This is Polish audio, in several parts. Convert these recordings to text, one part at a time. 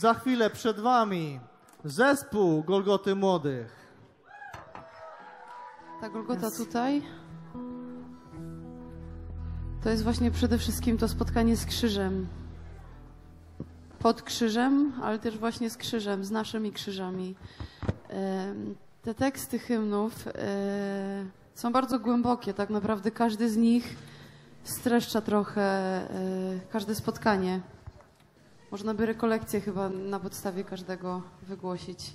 za chwilę przed wami zespół Golgoty Młodych. Ta Golgota tutaj to jest właśnie przede wszystkim to spotkanie z krzyżem. Pod krzyżem, ale też właśnie z krzyżem, z naszymi krzyżami. Te teksty hymnów są bardzo głębokie. Tak naprawdę każdy z nich streszcza trochę każde spotkanie. Można by rekolekcję chyba na podstawie każdego wygłosić.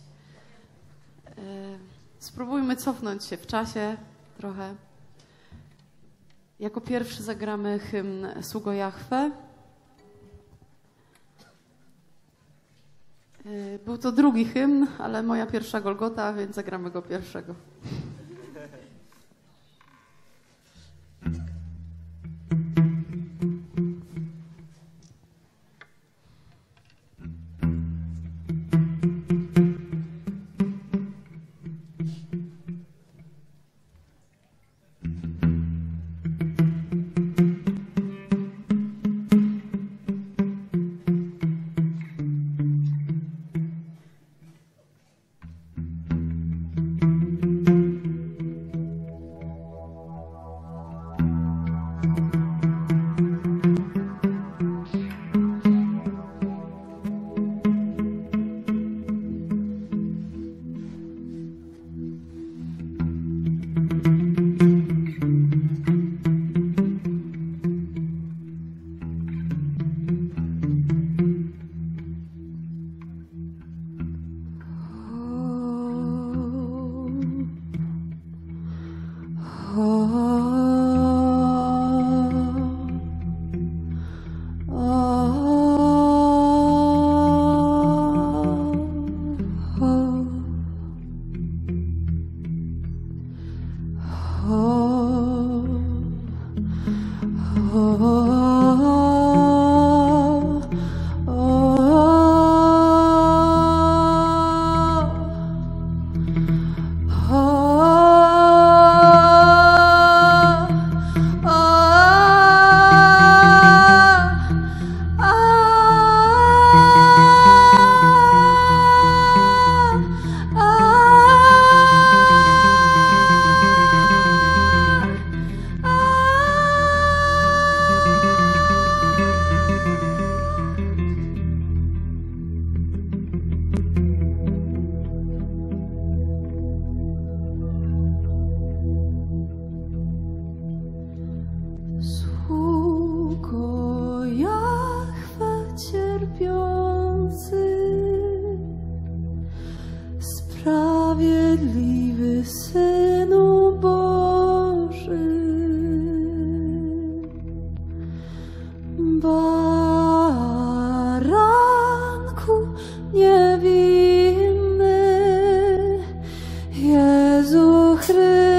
Spróbujmy cofnąć się w czasie trochę. Jako pierwszy zagramy hymn Sługo Jahwe. Był to drugi hymn, ale moja pierwsza Golgota, więc zagramy go pierwszego. Sprawiedliwy Synu Boży, baranku niewinny, Jezu Chryste.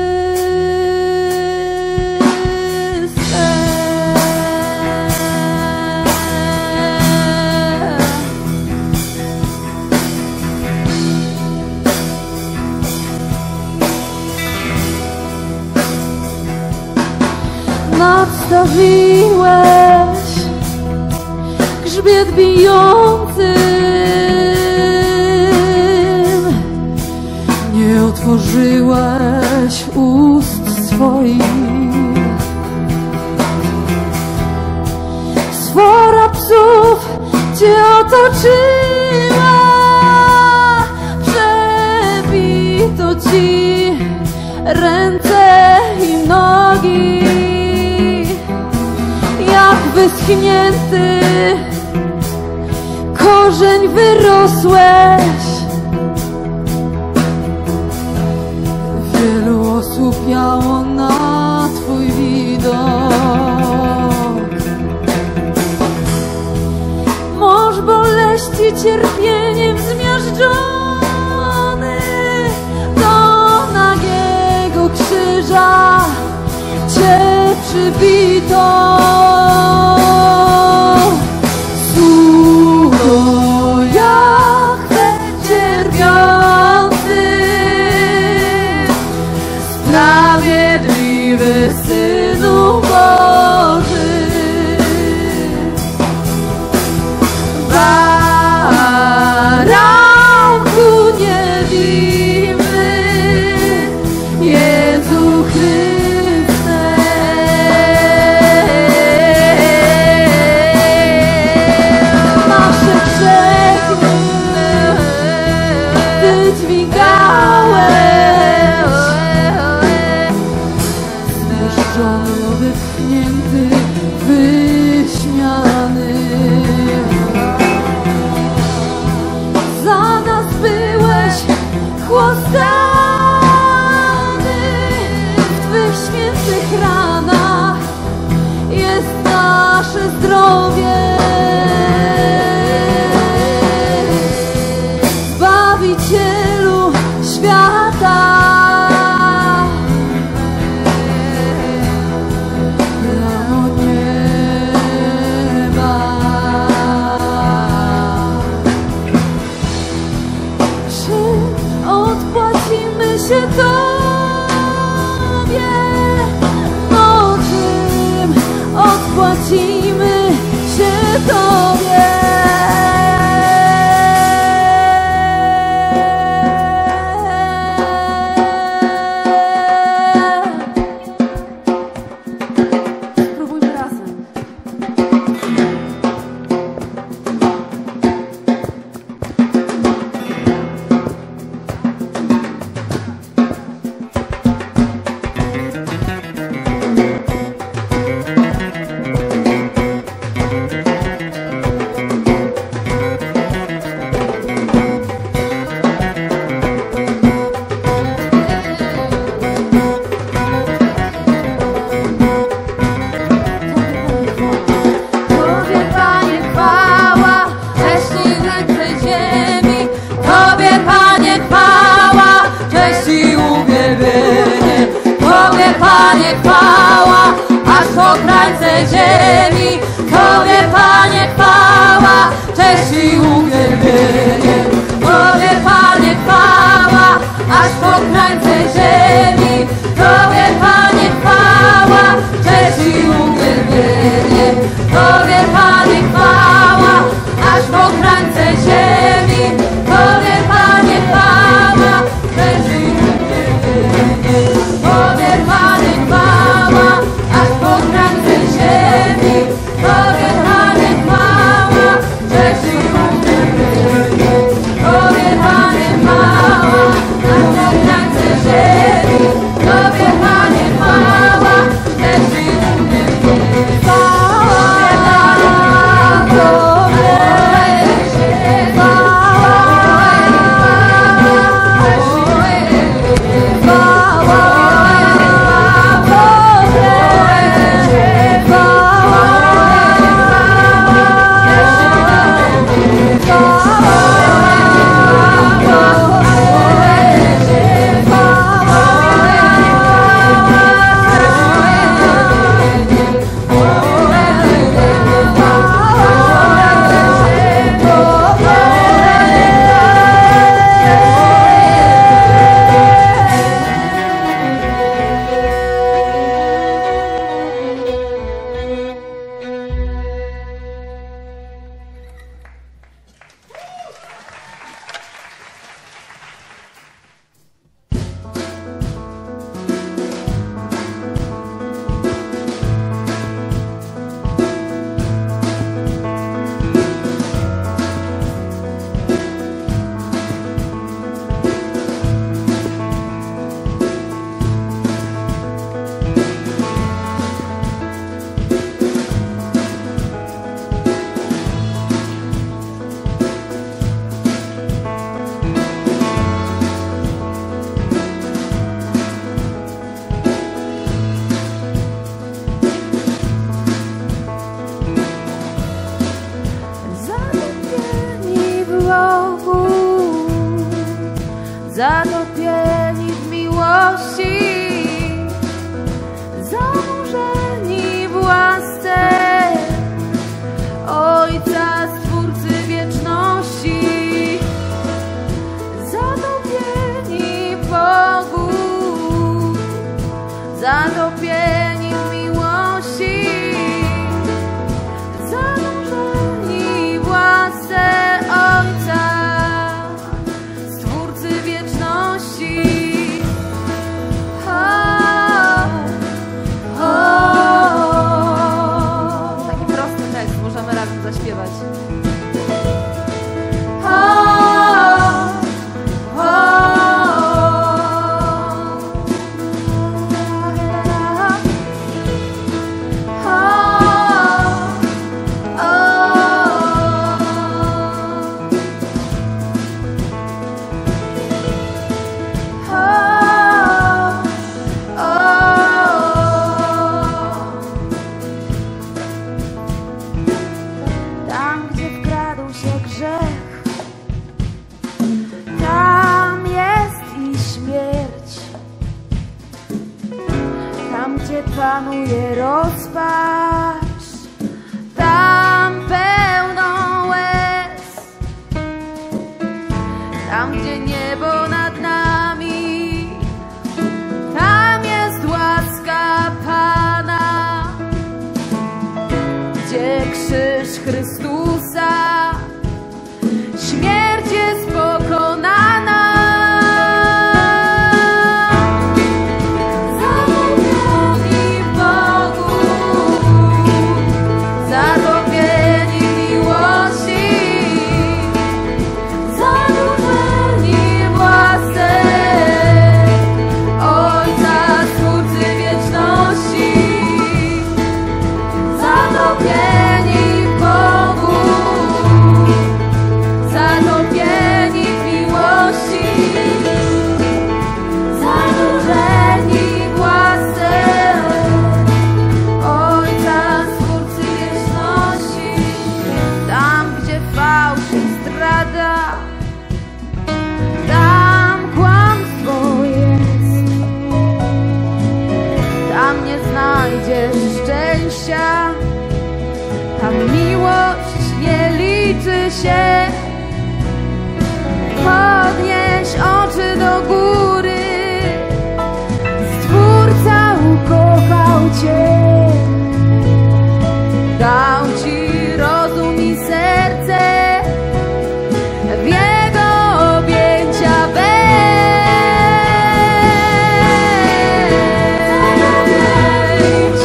Nadstawiłeś grzbiet bijącym, nie otworzyłeś ust swoich. Swora psów cię otoczyła, przebito ci ręce i nogi. Jak wyschnięty korzeń wyrosłeś, wielu osłupiało na twój widok. Mąż boleści cierpieniem zmiażdżony, do nagiego krzyża cię przybito. Sługo Jahwe cierpiący, sprawiedliwy Synu Boży, baranku Tobie, no czym odpłacimy się Tobie? Spróbujmy razem. Tobie, Panie, chwała, cześć i ręce ziemi. Tobie, Panie, chwała, cześć i uwielbienie. Tobie, Panie, chwała, aż po krańce ziemi. Tobie, Panie, chwała, cześć i uwielbienie. Tobie, Panie, chwała, aż po krańce ziemi. Tobie, Panie, chwała, cześć i uwielbienie. Tobie, Panie, chwała, aż po krańce ziemi. Tobie, Panie, chwała, cześć i uwielbienie. Tobie, Panie, chwała, aż po krańce ziemi. Tobie, Panie, chwała, cześć i uwielbienie. Tobie, Panie, chwała, aż po krańce ziemi. Tobie, Panie, chwała, cześć i uwielbienie. Zatopieni w miłości, zanurzeni w łasce Ojca, Stwórcy wieczności, zatopieni w Bogu, zatopieni w miłości, zanurzeni w łasce Ojca, Stwórcy wieczności. Taki prosty tekst, możemy razem zaśpiewać. Tam, gdzie wkradł się grzech, tam jest i śmierć. Tam, gdzie panuje rozpacz, tam pełno łez. Tam, gdzie niebo nad nami znajdziesz szczęścia. Tam miłość nie liczy się. Podnieś oczy do góry. Stwórca ukochał cię. Dał ci rozum i serce. W jego objęcia wejdź.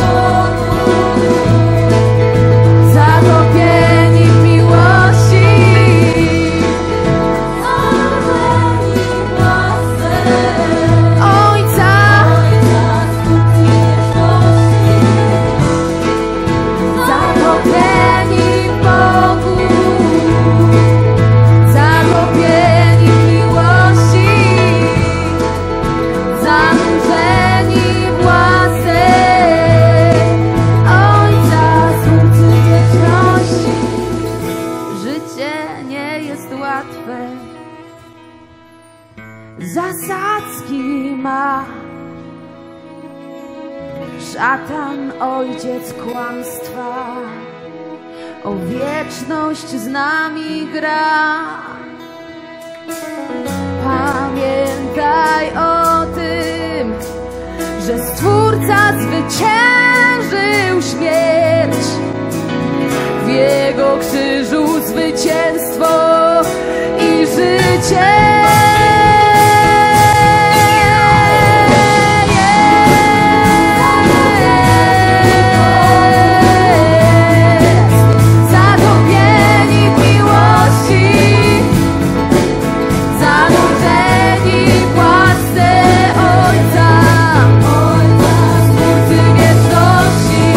Zatopieni w miłości. Ojca. Zatopieni w Bogu. Zatopieni w miłości. Zanurzeni w łasce Ojca, Stwórcy wieczności. Życie nie jest łatwe. Zasadzki ma. Szatan, ojciec kłamstwa, o wieczność z nami gra. Pamiętaj o tym, że Stwórca zwyciężył śmierć. W Jego krzyżu zwycięstwo i życie. Zatopieni w miłości. Zanurzeni w łasce Ojca. Stwórcy wieczności.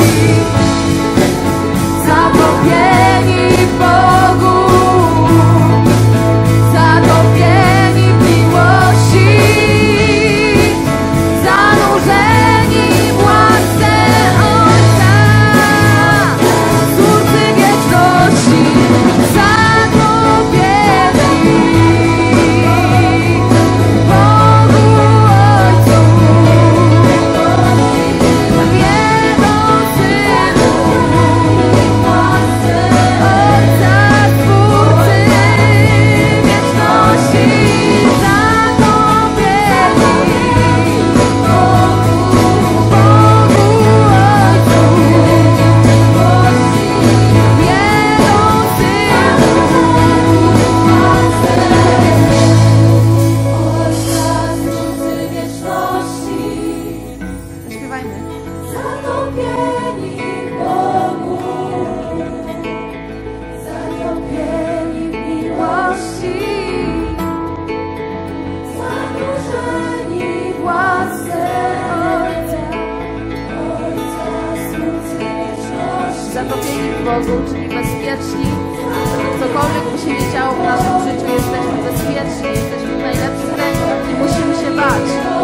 Zatopieni w Bogu. Zatopieni w miłości. Zanurzeni w łasce Ojca. Stwórcy wieczności. Zatopieni w Bogu Ojcu. W Jego Synu. Ojca Stwórcy wieczności. Zatopieni w Bogu Ojcu. W Jego Synu. Śpiewajmy. Zatopieni w Bogu. Zatopieni w miłości. Zanurzeni w łasce Ojca. Stwórcy wieczności. Zatopieni w Bogu, czyli bezpieczni. Cokolwiek by się nie działo w naszym życiu, jesteśmy bezpieczni, jesteśmy w najlepszych rękach, nie musimy się bać.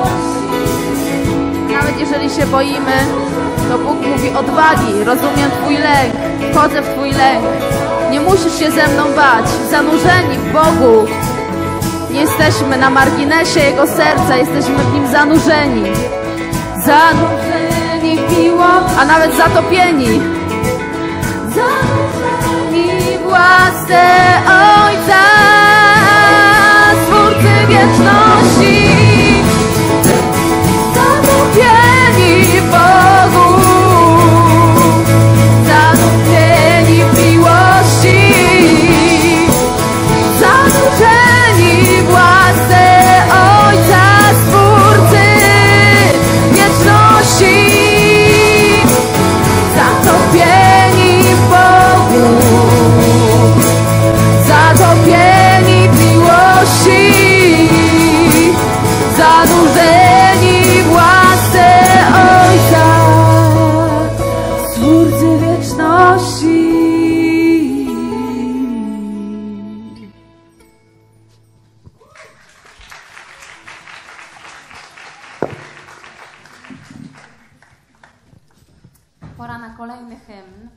Nawet jeżeli się boimy, to Bóg mówi: odwagi, rozumiem Twój lęk, wchodzę w Twój lęk. Nie musisz się ze mną bać. Zanurzeni w Bogu. Nie jesteśmy na marginesie Jego serca, jesteśmy w Nim zanurzeni. Zanurzeni w miłość, a nawet zatopieni. Zanurzeni w łasce Ojca, Stwórcy wieczności. Zatopieni w Bogu. Zanurzeni w miłości. Zanurzeni w łasce Ojca, Stwórcy wieczności. Zatopieni w Bogu. Zatopieni w miłości. Zanurzeni w łasce Ojca, Stwórcy wieczności. Pora na kolejny hymn.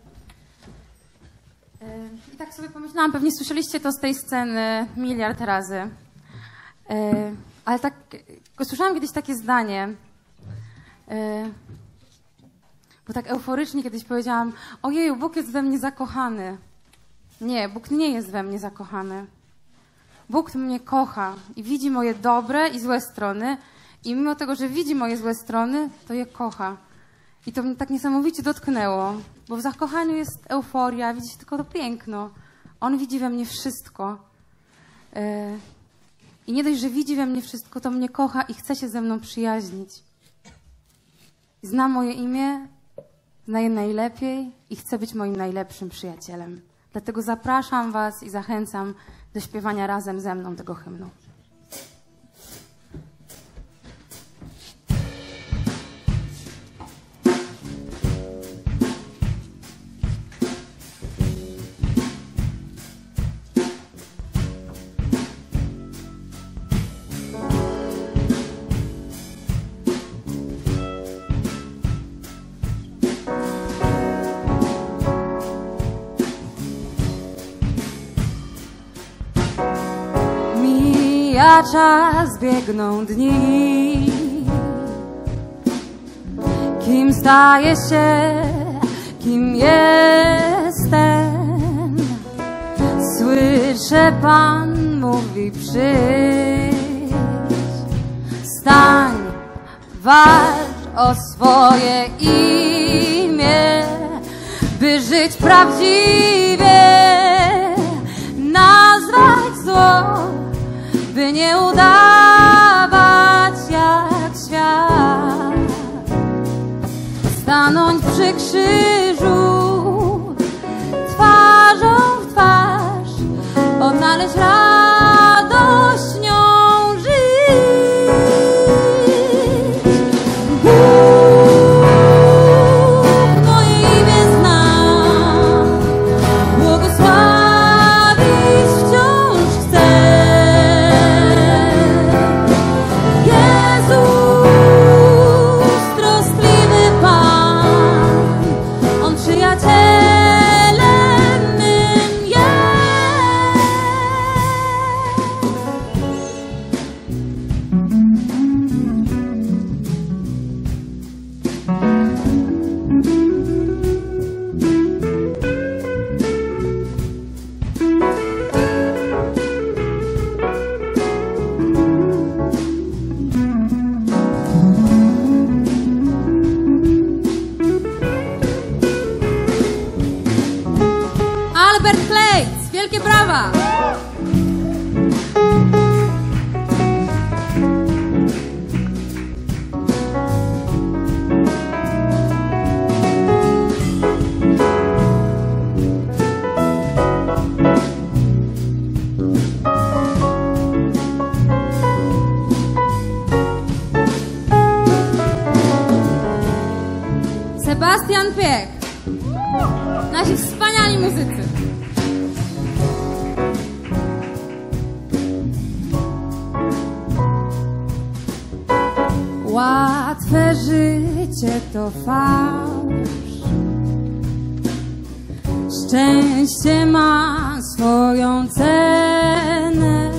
I tak sobie pomyślałam, pewnie słyszeliście to z tej sceny miliard razy. Ale tak, słyszałam kiedyś takie zdanie. Bo tak euforycznie kiedyś powiedziałam, ojeju, Bóg jest we mnie zakochany. Nie, Bóg nie jest we mnie zakochany. Bóg mnie kocha i widzi moje dobre i złe strony i mimo tego, że widzi moje złe strony, to je kocha. I to mnie tak niesamowicie dotknęło, bo w zakochaniu jest euforia, widzi się tylko to piękno. On widzi we mnie wszystko. I nie dość, że widzi we mnie wszystko, to mnie kocha i chce się ze mną przyjaźnić. Zna moje imię, zna je najlepiej i chce być moim najlepszym przyjacielem. Dlatego zapraszam was i zachęcam do śpiewania razem ze mną tego hymnu. Mija czas, biegną dni. Kim staję się, kim jestem? Słyszę, Pan mówi, przyjdź. Stań, walcz o swoje imię, by żyć prawdziwie, nazwać zło, by nie udawać jak świat. Stanąć przy krzyżu, twarzą w twarz, odnaleźć radość nią żyć. Bóg moje imię zna, błogosławić wciąż chce. Jezus, troskliwy Pan, On przyjacielem mym jest. Albert Klejc, wielkie brawa! Sebastian Piech, nasi wspaniali muzycy. Łatwe życie to fałsz, szczęście ma swoją cenę.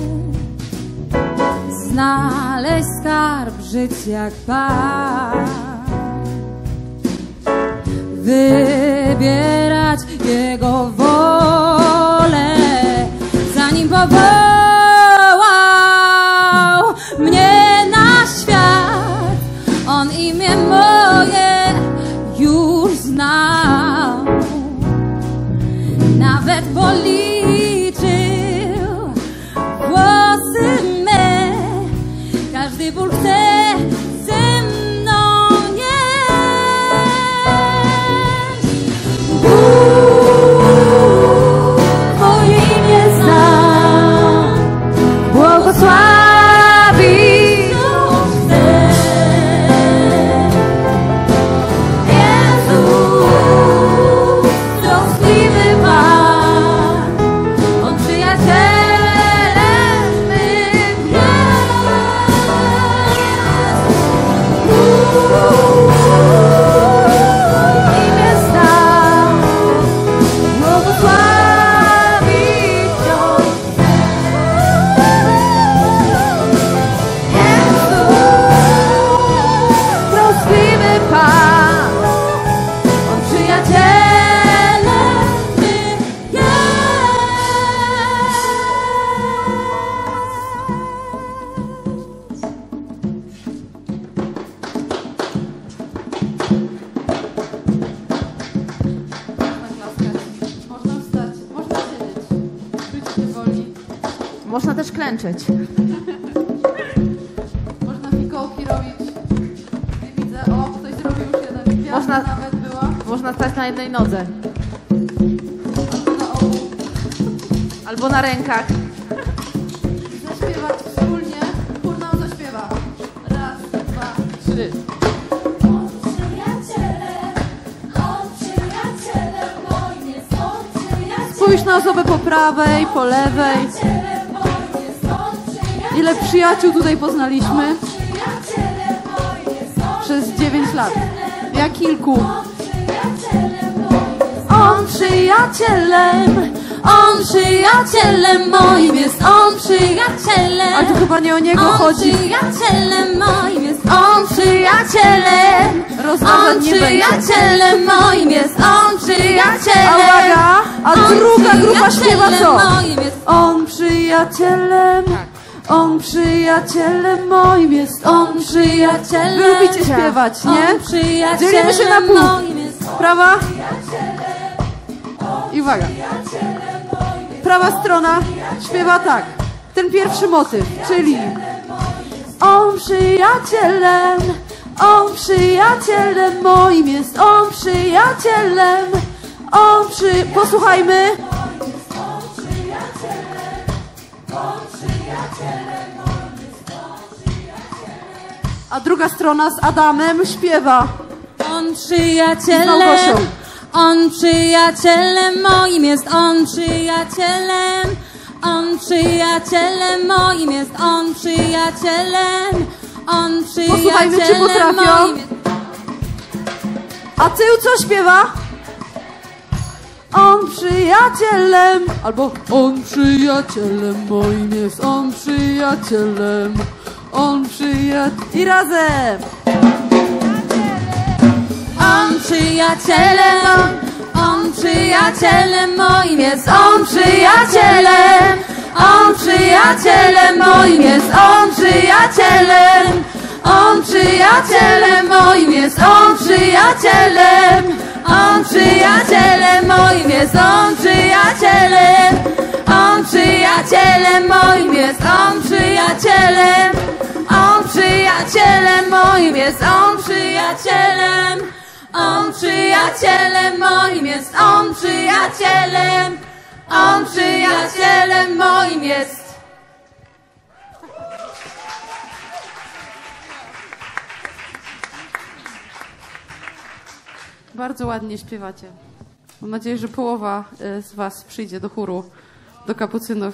Znaleźć skarb, żyć jak Pan, wybierać Jego wolę, zanim powołał mnie na świat. On imię moje już znał, nawet policzył włosy me. Każdy ból chce ze mną nieść. Bóg moje imię zna, Można też klęczeć. Można fikołki robić. Nie widzę, o, ktoś zrobił już jeden. Gwiazda Można- nawet była. Można stać na jednej nodze. Albo na obu. Albo na rękach. Zaśpiewać wspólnie. Chór nam zaśpiewa. Raz, dwa, trzy. Spójrz na osobę po prawej, po lewej. Ile przyjaciół tutaj poznaliśmy? Przez 9 lat. Ja kilku. On przyjacielem moim jest, on przyjacielem. Ale to chyba nie o niego On chodzi. przyjacielem moim jest, on przyjacielem. Rozważań On nie będzie. przyjacielem moim jest, on przyjacielem. A uwaga, a On druga grupa śpiewa co? przyjacielem moim jest. On przyjacielem, on przyjacielem moim jest, on przyjacielem. Wy lubicie śpiewać, nie? On przyjacielem Dzielimy się na pół. moim jest. Prawa. I uwaga. Prawa strona śpiewa tak. Ten pierwszy motyw, czyli on przyjacielem moim jest, on przyjacielem, Posłuchajmy. A druga strona z Adamem śpiewa. On Z przyjacielem, Małgosią. on przyjacielem moim jest, on przyjacielem, on przyjacielem moim jest, on przyjacielem, on Posłuchajmy, czy przyjacielem potrafią. moim jest. A tył co śpiewa? On przyjacielem. Albo on przyjacielem moim jest, on przyjacielem, on przyjacielem. I razem. On przyjacielem moim jest, on przyjacielem, on przyjacielem moim jest, on przyjacielem, on przyjacielem moim jest, on przyjacielem, on przyjacielem moim jest, on przyjacielem, on przyjacielem moim jest, on przyjacielem, on przyjacielem moim jest, on przyjacielem. On przyjacielem moim jest, on przyjacielem, on przyjacielem moim jest. Bardzo ładnie śpiewacie. Mam nadzieję, że połowa z was przyjdzie do chóru, do kapucynów.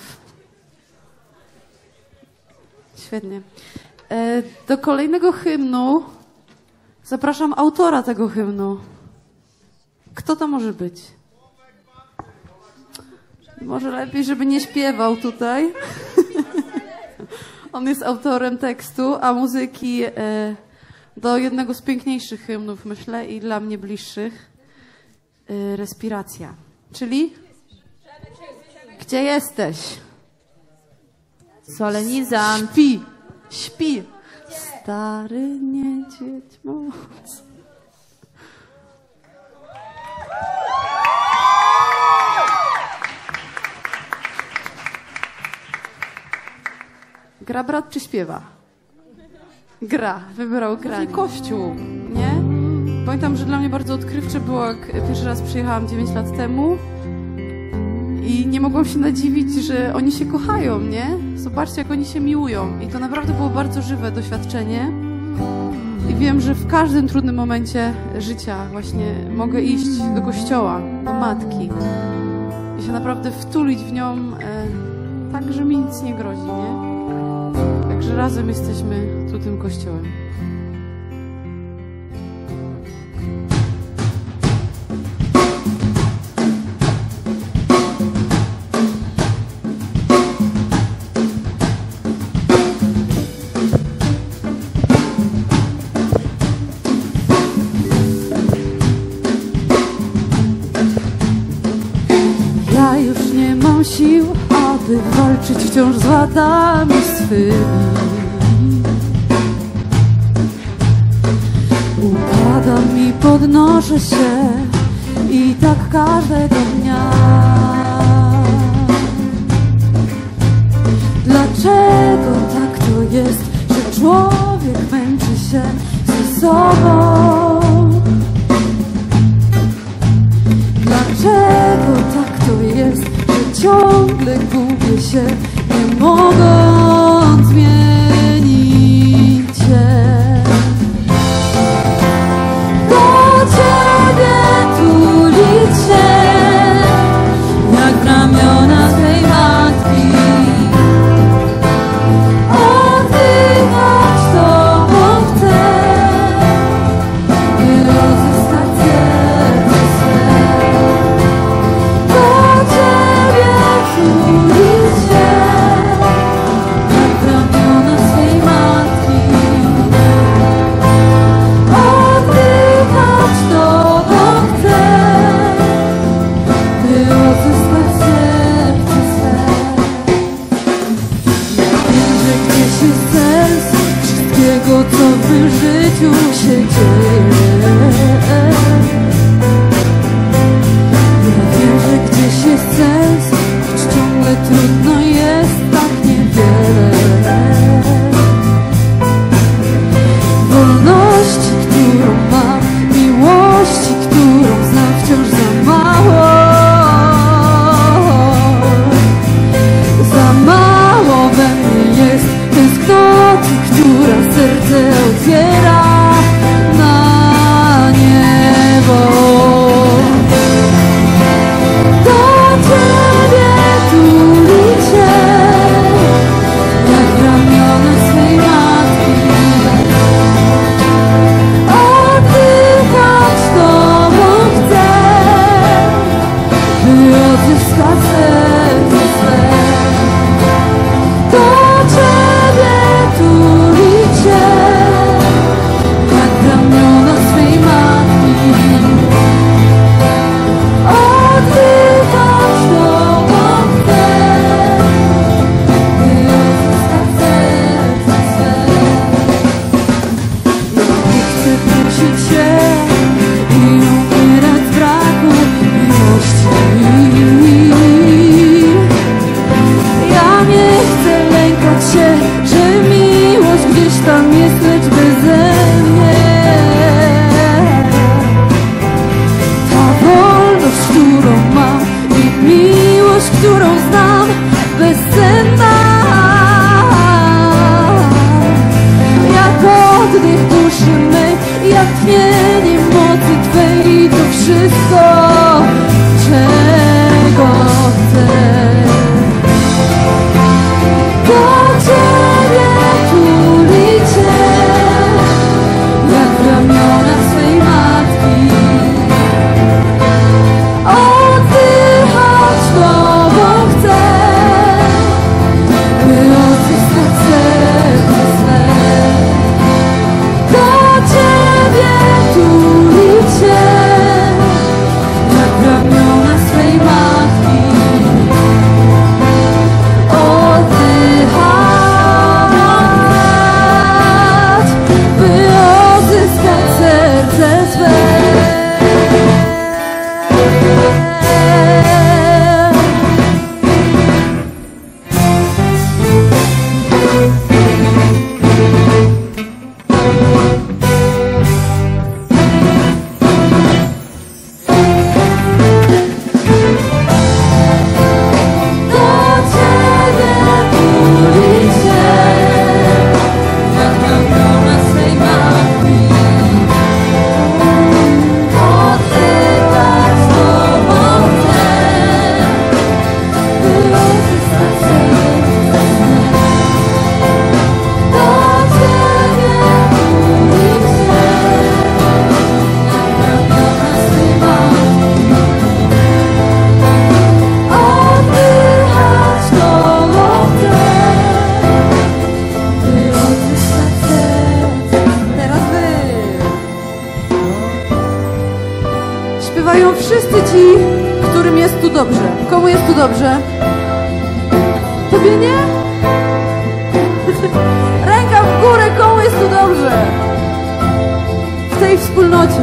Świetnie. Do kolejnego hymnu zapraszam autora tego hymnu. Kto to może być? Może lepiej, żeby nie śpiewał tutaj. On jest autorem tekstu, a muzyki do jednego z piękniejszych hymnów, myślę, i dla mnie bliższych. Respiracja. Czyli? Gdzie jesteś? Solenizant. Śpi. Śpi. Stary niedźwiedź moc. Gra brat czy śpiewa? Gra. Wybrał granie. Kościół, nie? Pamiętam, że dla mnie bardzo odkrywcze było, jak pierwszy raz przyjechałam 9 lat temu i nie mogłam się nadziwić, że oni się kochają, nie? Zobaczcie, jak oni się miłują. I to naprawdę było bardzo żywe doświadczenie. I wiem, że w każdym trudnym momencie życia właśnie mogę iść do kościoła, do matki i się naprawdę wtulić w nią tak, że mi nic nie grozi, nie? Także razem jesteśmy tu tym kościołem. Ja już nie mam sił, aby walczyć wciąż z wadami swymi. Upadam i podnoszę się i tak każdego dnia. Dlaczego tak to jest, że człowiek męczy się ze sobą? Dlaczego tak to jest, że ciągle gubię się, nie mogąc zmienić się? Do Ciebie tulić się, jak w ramiona swej matki. Oddychać Tobą chcę, by odzyskać serce swe. Do Ciebie tulić się, jak w ramiona swej matki. Oddychać Tobą chcę, by odzyskać serce swe. Ja wiem, że gdzieś jest sens wszystkiego, co w mym życiu się dzieje. Ja wiem, że gdzieś jest sens, choć ciągle trudno jest tak niewiele. Wolności, którą mam, miłości, którą znam, wciąż za mało. Za mało we mnie jest tęsknoty, która serce otwiera na niebo. Do Ciebie tulić się, jak w ramiona swej matki. Oddychać Tobą chcę, by odzyskać serce swe. Do Ciebie tulić się, jak w ramiona swej matki. Oddychać Tobą chcę, by odzyskać serce swe. Nie chcę dusić się i umierać z braku miłości. Ja nie chcę lękać się, że miłość gdzieś tam jest, lecz beze mnie. Ta wolność, którą mam, i miłość, którą znam, bezcenna. Jak oddech duszy mej, jak tchnienie mocy Twej, i to wszystko, czego chcę. Do Ciebie tulić się, jak w ramiona swej matki. Oddychać Tobą chcę, by odzyskać serce swe. Do Ciebie tulić się, jak w ramiona swej matki. Oddychać, by odzyskać serce swe. Do Ciebie tulić się, jak w ramiona swej matki. Oddychać Tobą chcę, by odzyskać serce swe. Do Ciebie tulić się, jak w ramiona swej matki. Oddychać Tobą chcę, by odzyskać serce. Teraz Wy. Śpiewają wszyscy ci, którym jest tu dobrze. Komu jest tu dobrze? Tobie nie? Ręka w górę, komu jest tu dobrze? W tej wspólnocie.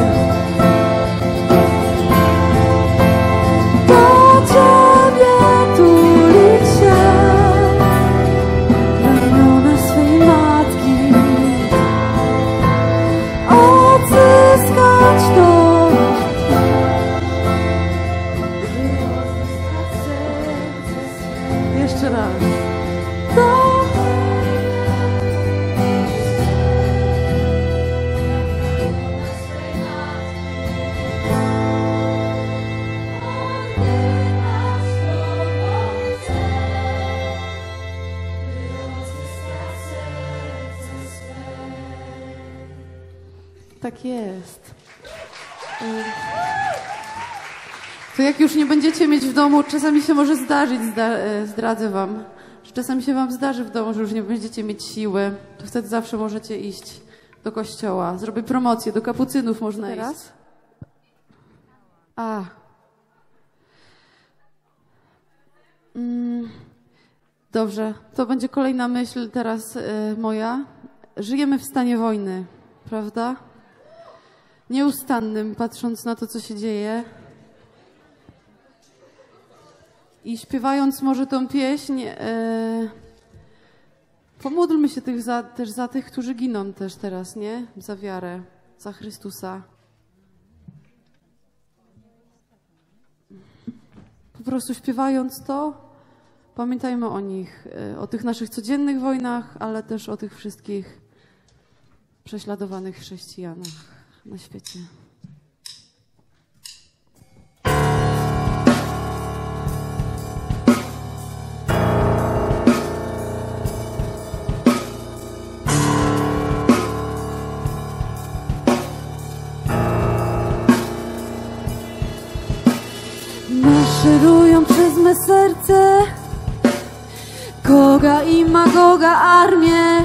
Do Ciebie tulić się, Tak jest. To jak już nie będziecie mieć w domu, czasami się może zdarzyć, zdradzę wam, że czasami się wam zdarzy w domu, że już nie będziecie mieć siły, to wtedy zawsze możecie iść do kościoła. Zrobię promocję, do kapucynów można Teraz? iść. Dobrze, to będzie kolejna myśl teraz moja. Żyjemy w stanie wojny, prawda? Nieustannym, patrząc na to, co się dzieje. I śpiewając może tą pieśń, pomódlmy się też za tych, którzy giną też teraz, nie? Za wiarę, za Chrystusa. Po prostu śpiewając to, pamiętajmy o nich, o tych naszych codziennych wojnach, ale też o tych wszystkich prześladowanych chrześcijanach na świecie. Maszerują przez me serce Goga i Magoga armię.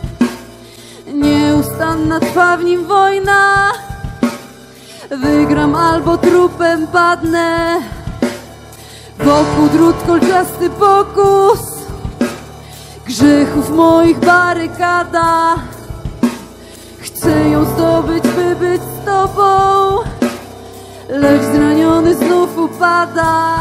Nieustanna trwa w nim wojna. Wygram albo trupem padnę. Wokół drut kolczasty pokus grzechów moich barykada. Chcę ją zdobyć, by być z Tobą, lecz zraniony znów upada.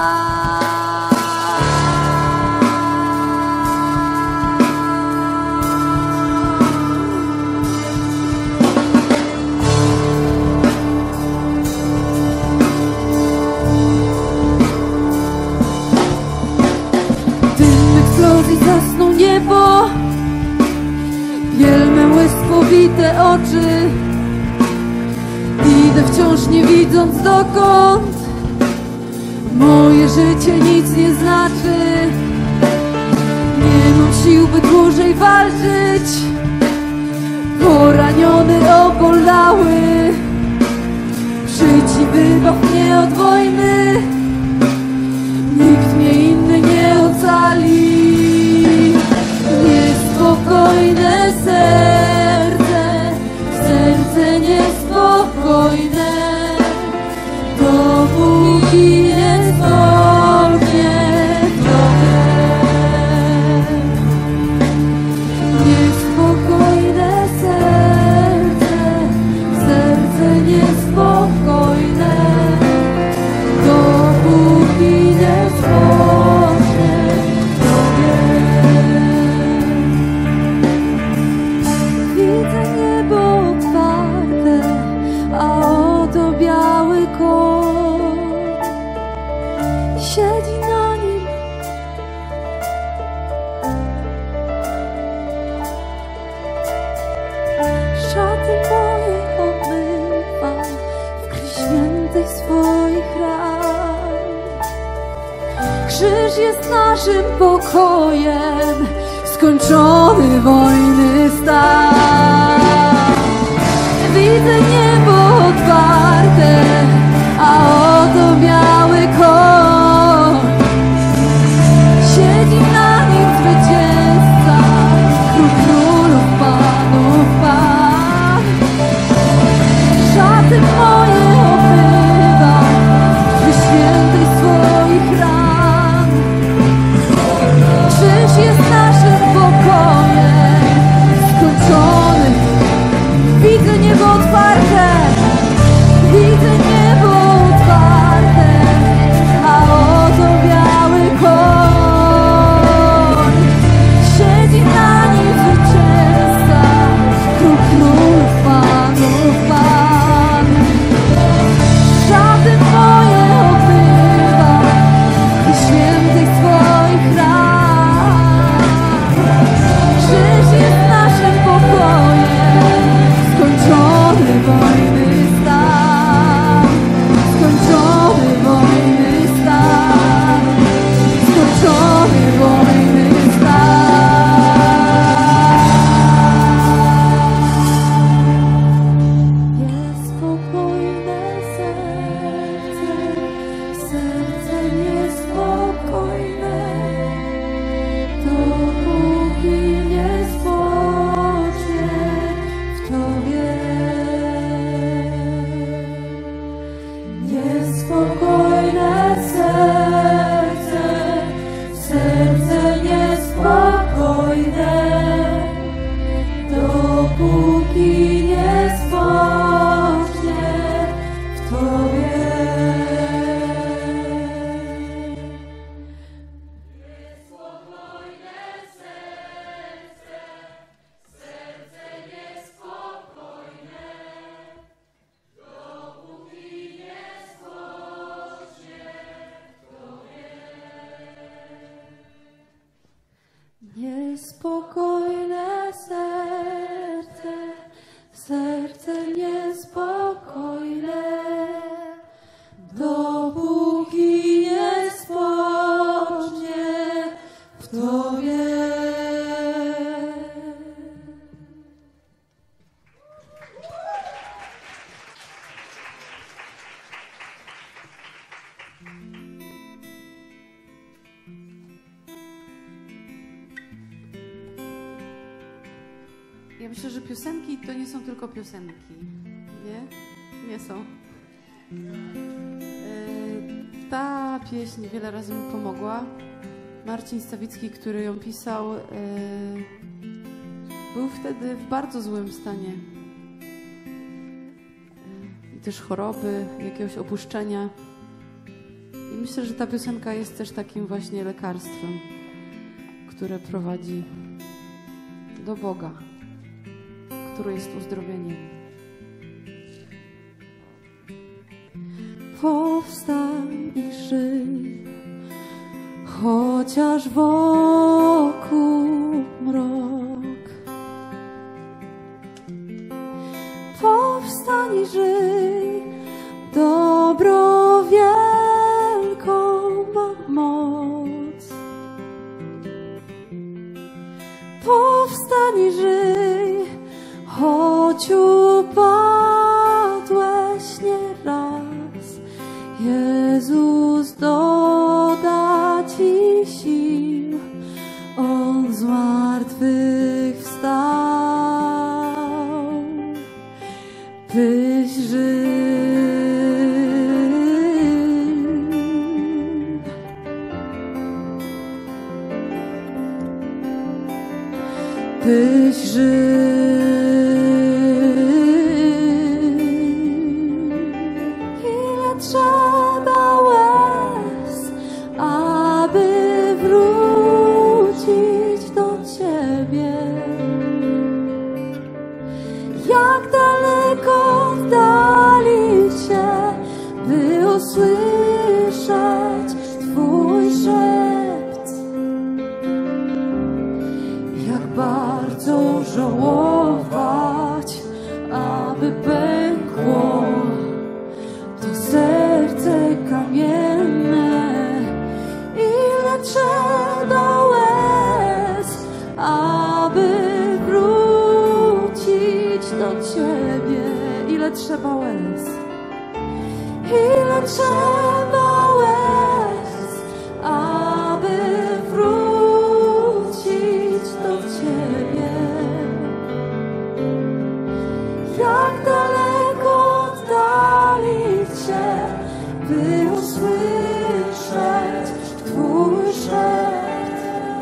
Dym eksplozji zasnął niebo, bielme łez powite oczy. Idę wciąż nie widząc dokąd. Moje życie nic nie znaczy. Nie mam sił, by dłużej walczyć. Poraniony, obolały. Przyjdź i wybaw mnie od wojny. Nikt mnie inny nie ocali. Niespokojne serce, serce niespokojne, dopóki nie zbognie drogę. Niespokojne serce, serce niespokojne, dopóki nie zbognie drogę. Widzę niebo otwarte, a oto biały kot. Siedzi na nim. Szaty moje obmywa w krwi świętej swoich ran. Krzyż jest naszym pokojem, skończony wojny stan. Widzę niebo otwarte, a oto biały koń. Siedzi na nim zwycięzca, król królów, panów pan. Szaty moje obmywa w krwi świętej swoich ran. Krzyż jest naszym pokojem, skończony niespokojne serce, serce niespokojne, dopóki nie spocznie w Tobie. Ja myślę, że piosenki to nie są tylko piosenki. Nie? Nie są. Ta pieśń wiele razy mi pomogła. Marcin Stawicki, który ją pisał, był wtedy w bardzo złym stanie. I też choroby, jakiegoś opuszczenia. I myślę, że ta piosenka jest też takim właśnie lekarstwem, które prowadzi do Boga, który jest uzdrowieniem. Powstań i żyj, chociaż wokół mrok. Powstań i żyj, dobro wielką ma moc. Powstań i żyj, choć upadłeś nieraz. Jezus doda Ci sił, On z martwych wstał, byś żył. Byś żył. Trzeba łez, aby wrócić do Ciebie. Jak daleko oddalić się, by usłyszeć Twój szept. Jak bardzo żałować, aby pękło to serce kamienne. Ile trzeba łez, aby wrócić do Ciebie. Ile trzeba łez, ile trzeba łez, aby wrócić do Ciebie. Jak daleko oddalić się, by usłyszeć Twój szept.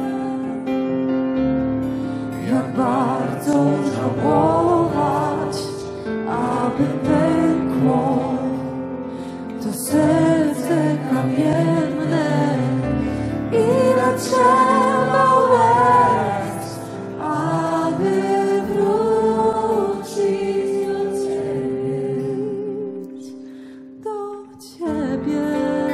Jak bardzo żałować, aby pękło to serce kamienne. Ile trzeba łez, aby wrócić do Ciebie.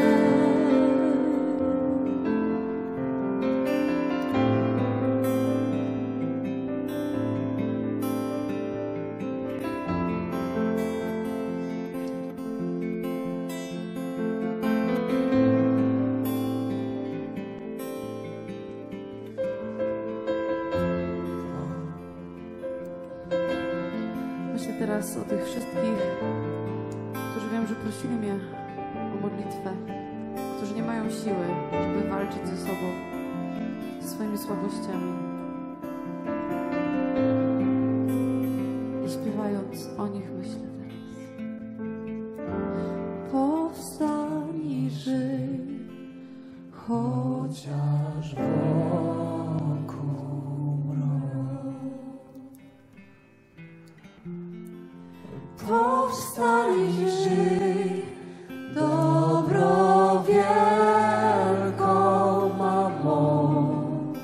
Myślę teraz o tych wszystkich, którzy wiem, że prosili mnie o modlitwę, którzy nie mają siły, żeby walczyć ze sobą, ze swoimi słabościami. I śpiewając o nich myślę teraz. Powstań i żyj, chociaż wokół mrok. Powstań i żyj, dobro wielką ma moc.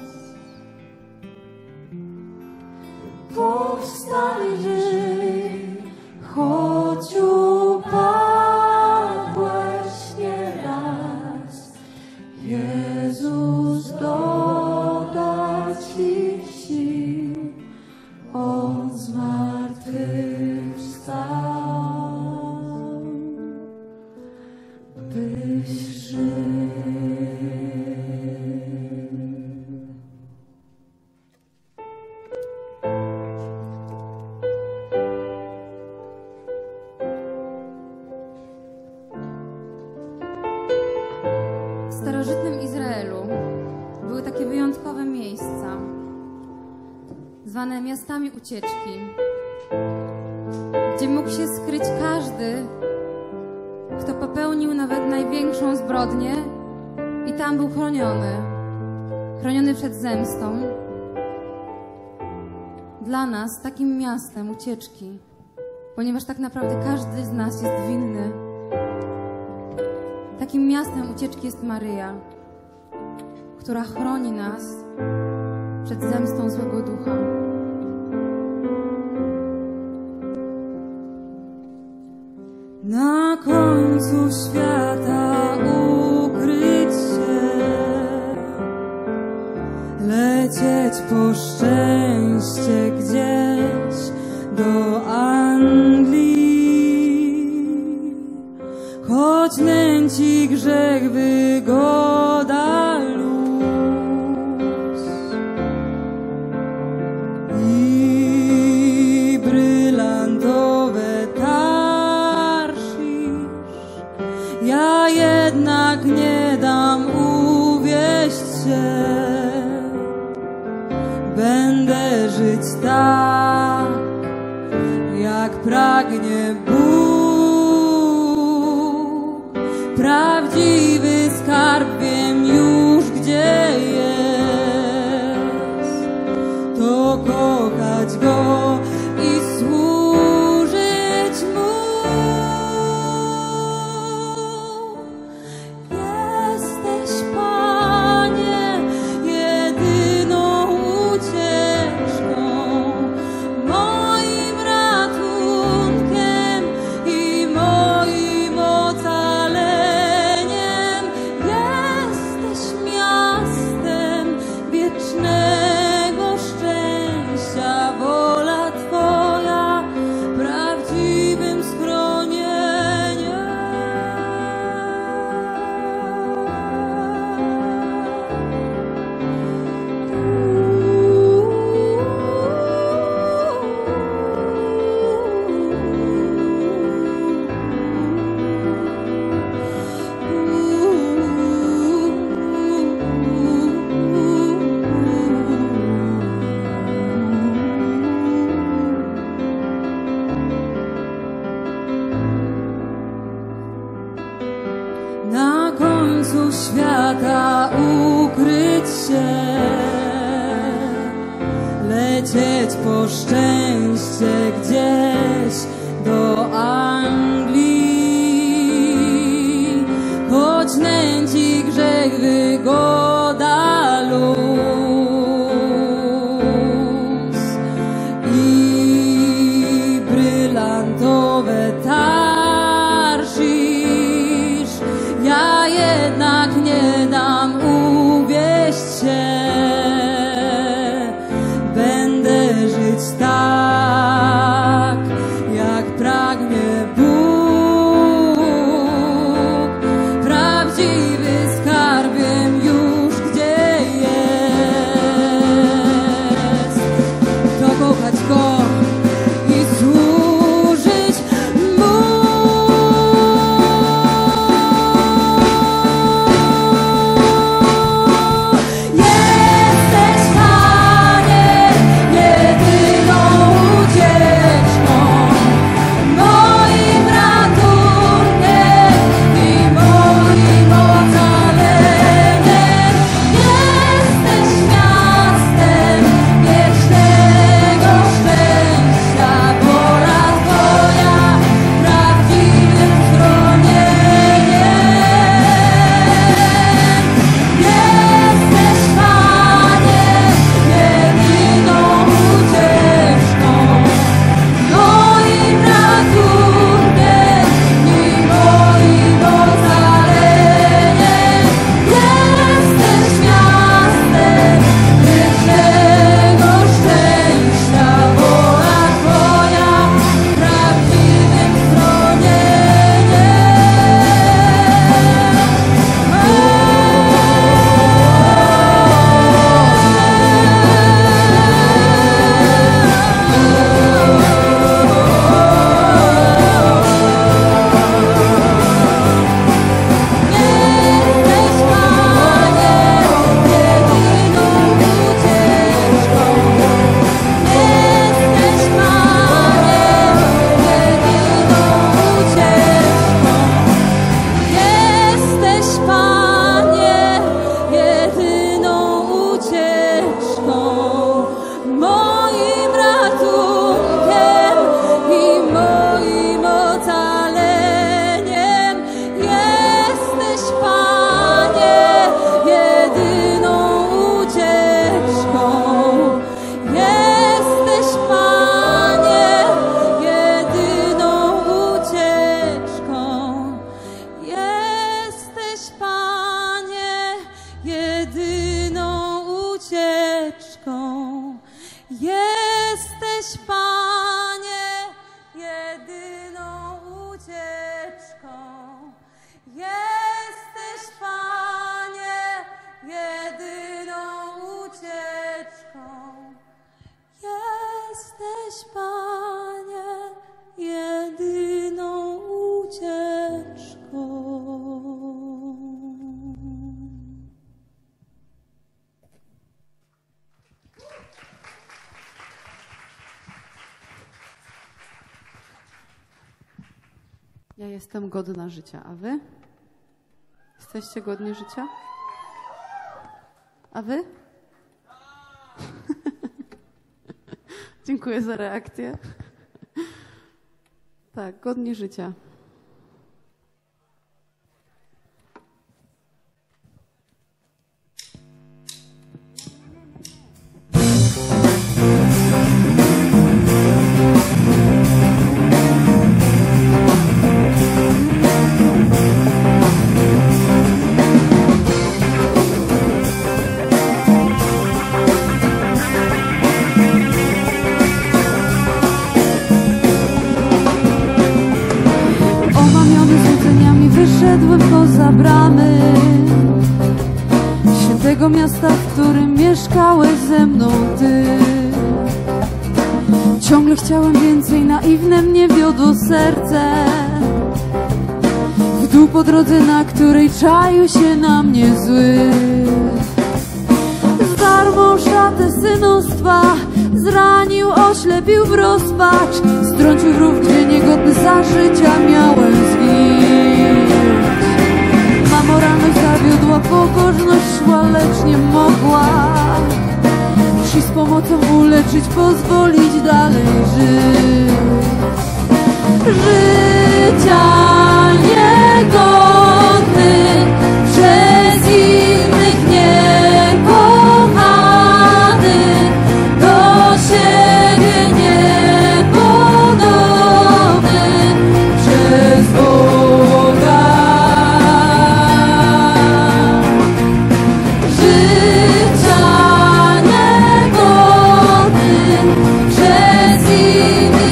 Powstań i żyj, choć upadłeś nieraz. Jezus doda Ci sił. zmartwychwstał, byś żył. W starożytnym Izraelu były takie wyjątkowe miejsca, zwane miastami ucieczki, gdzie mógł się skryć każdy, kto popełnił nawet największą zbrodnię, i tam był chroniony przed zemstą. Dla nas takim miastem ucieczki, ponieważ tak naprawdę każdy z nas jest winny, takim miastem ucieczki jest Maryja, która chroni nas przed zemstą złego ducha. Na końcu świata ukryć się, lecieć po szczęście gdzieś do Anglii, choć nęci grzech, wygoda, luz i brylantowe tarszisz. Ja jednak nie dam uwieść się, będę żyć tak, jak pragnie Bóg. Prawdziwy skarb wiem już, gdzie jest, to kochać Go i służyć Mu. Jesteś, Panie, jedyną ucieczką, moim ratunkiem i moim ocaleniem. Jesteś miastem wiecznego szczęścia, wola Twoja prawdziwym schronieniem. Na końcu świata ukryć się, lecieć po szczęście gdzieś do Anglii, choć nęci grzech, wygoda, luz i brylantowe tarszisz. Ja jednak nie dam uwieść się, będę żyć tak, jak pragnie Bóg. Prawdziwy skarb wiem już, gdzie jest, to kochać Go i służyć Mu. Jesteś, Panie, jedyną Jesteś, Panie, jedyną ucieczką. Jesteś, Panie, jedyną ucieczką. Jesteś, Panie, jedyną ucieczką. Ja jestem godna życia, a wy? Jesteście godni życia? A wy? Dziękuję za reakcję. Tak, godni życia. Wyszedłem poza bramy świętego miasta, w którym mieszkałeś ze mną ty. Ciągle chciałem więcej, naiwne mnie wiodło serce. W dół po drodze, na której czaił się na mnie zły. Zdarł szatę synostwa, zranił, oślepił w rozpacz, strącił w rów, gdzie niegodny za życia miałem zgić. Ma moralność zawiodła, pobożność szła, lecz nie mogła przyjść z pomocą uleczyć, pozwolić dalej żyć. Życia niegodny, przez innych niekochany, do siebie niepodobny, przez Boga. Życia niegodny, przez innych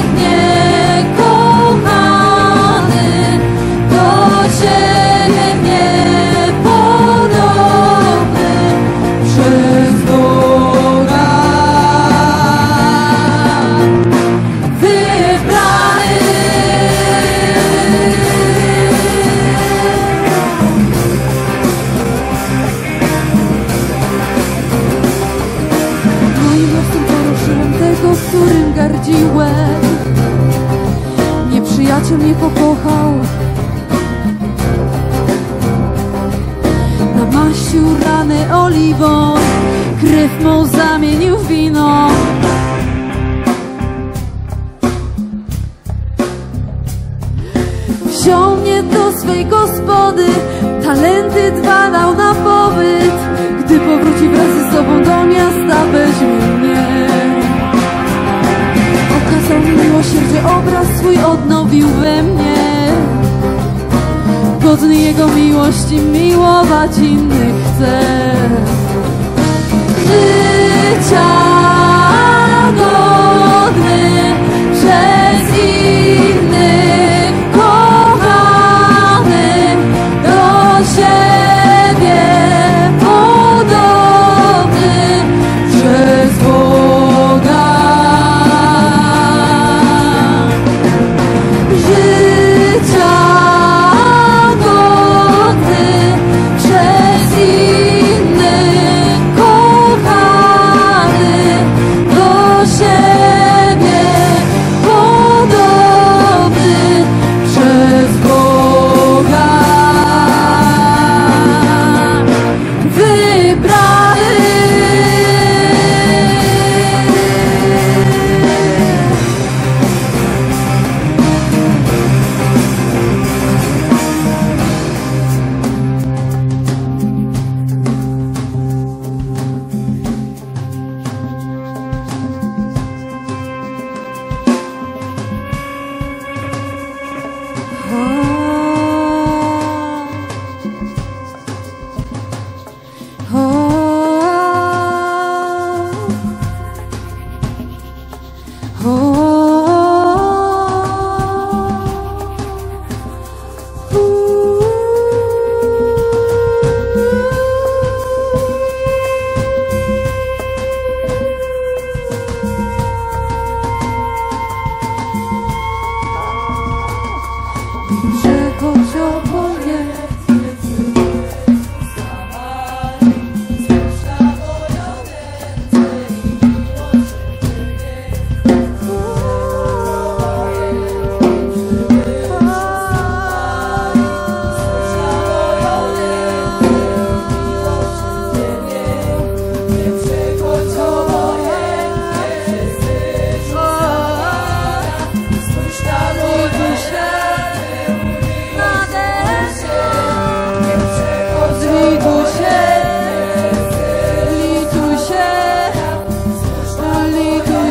niekochany, do siebie niepodobny, przez Boga wybrany. Moim losem poruszyłem tego, którym gardziłem. Nieprzyjaciel mnie pokochał, namaścił rany oliwą, krew mą zamienił w wino. Wziął mnie do swej gospody, talenty dwa dał na pobyt. Gdy powróci wraz ze sobą do miasta, weźmie mnie. Okazał mi miłosierdzie, obraz swój odnowił we mnie. Godny Jego miłości, miłować innych chcę. Życia godny, przez innych kochany, do siebie podobny, przez Boga. Życia godny, przez innych kochany, do siebie podobny, przez Boga wybrany.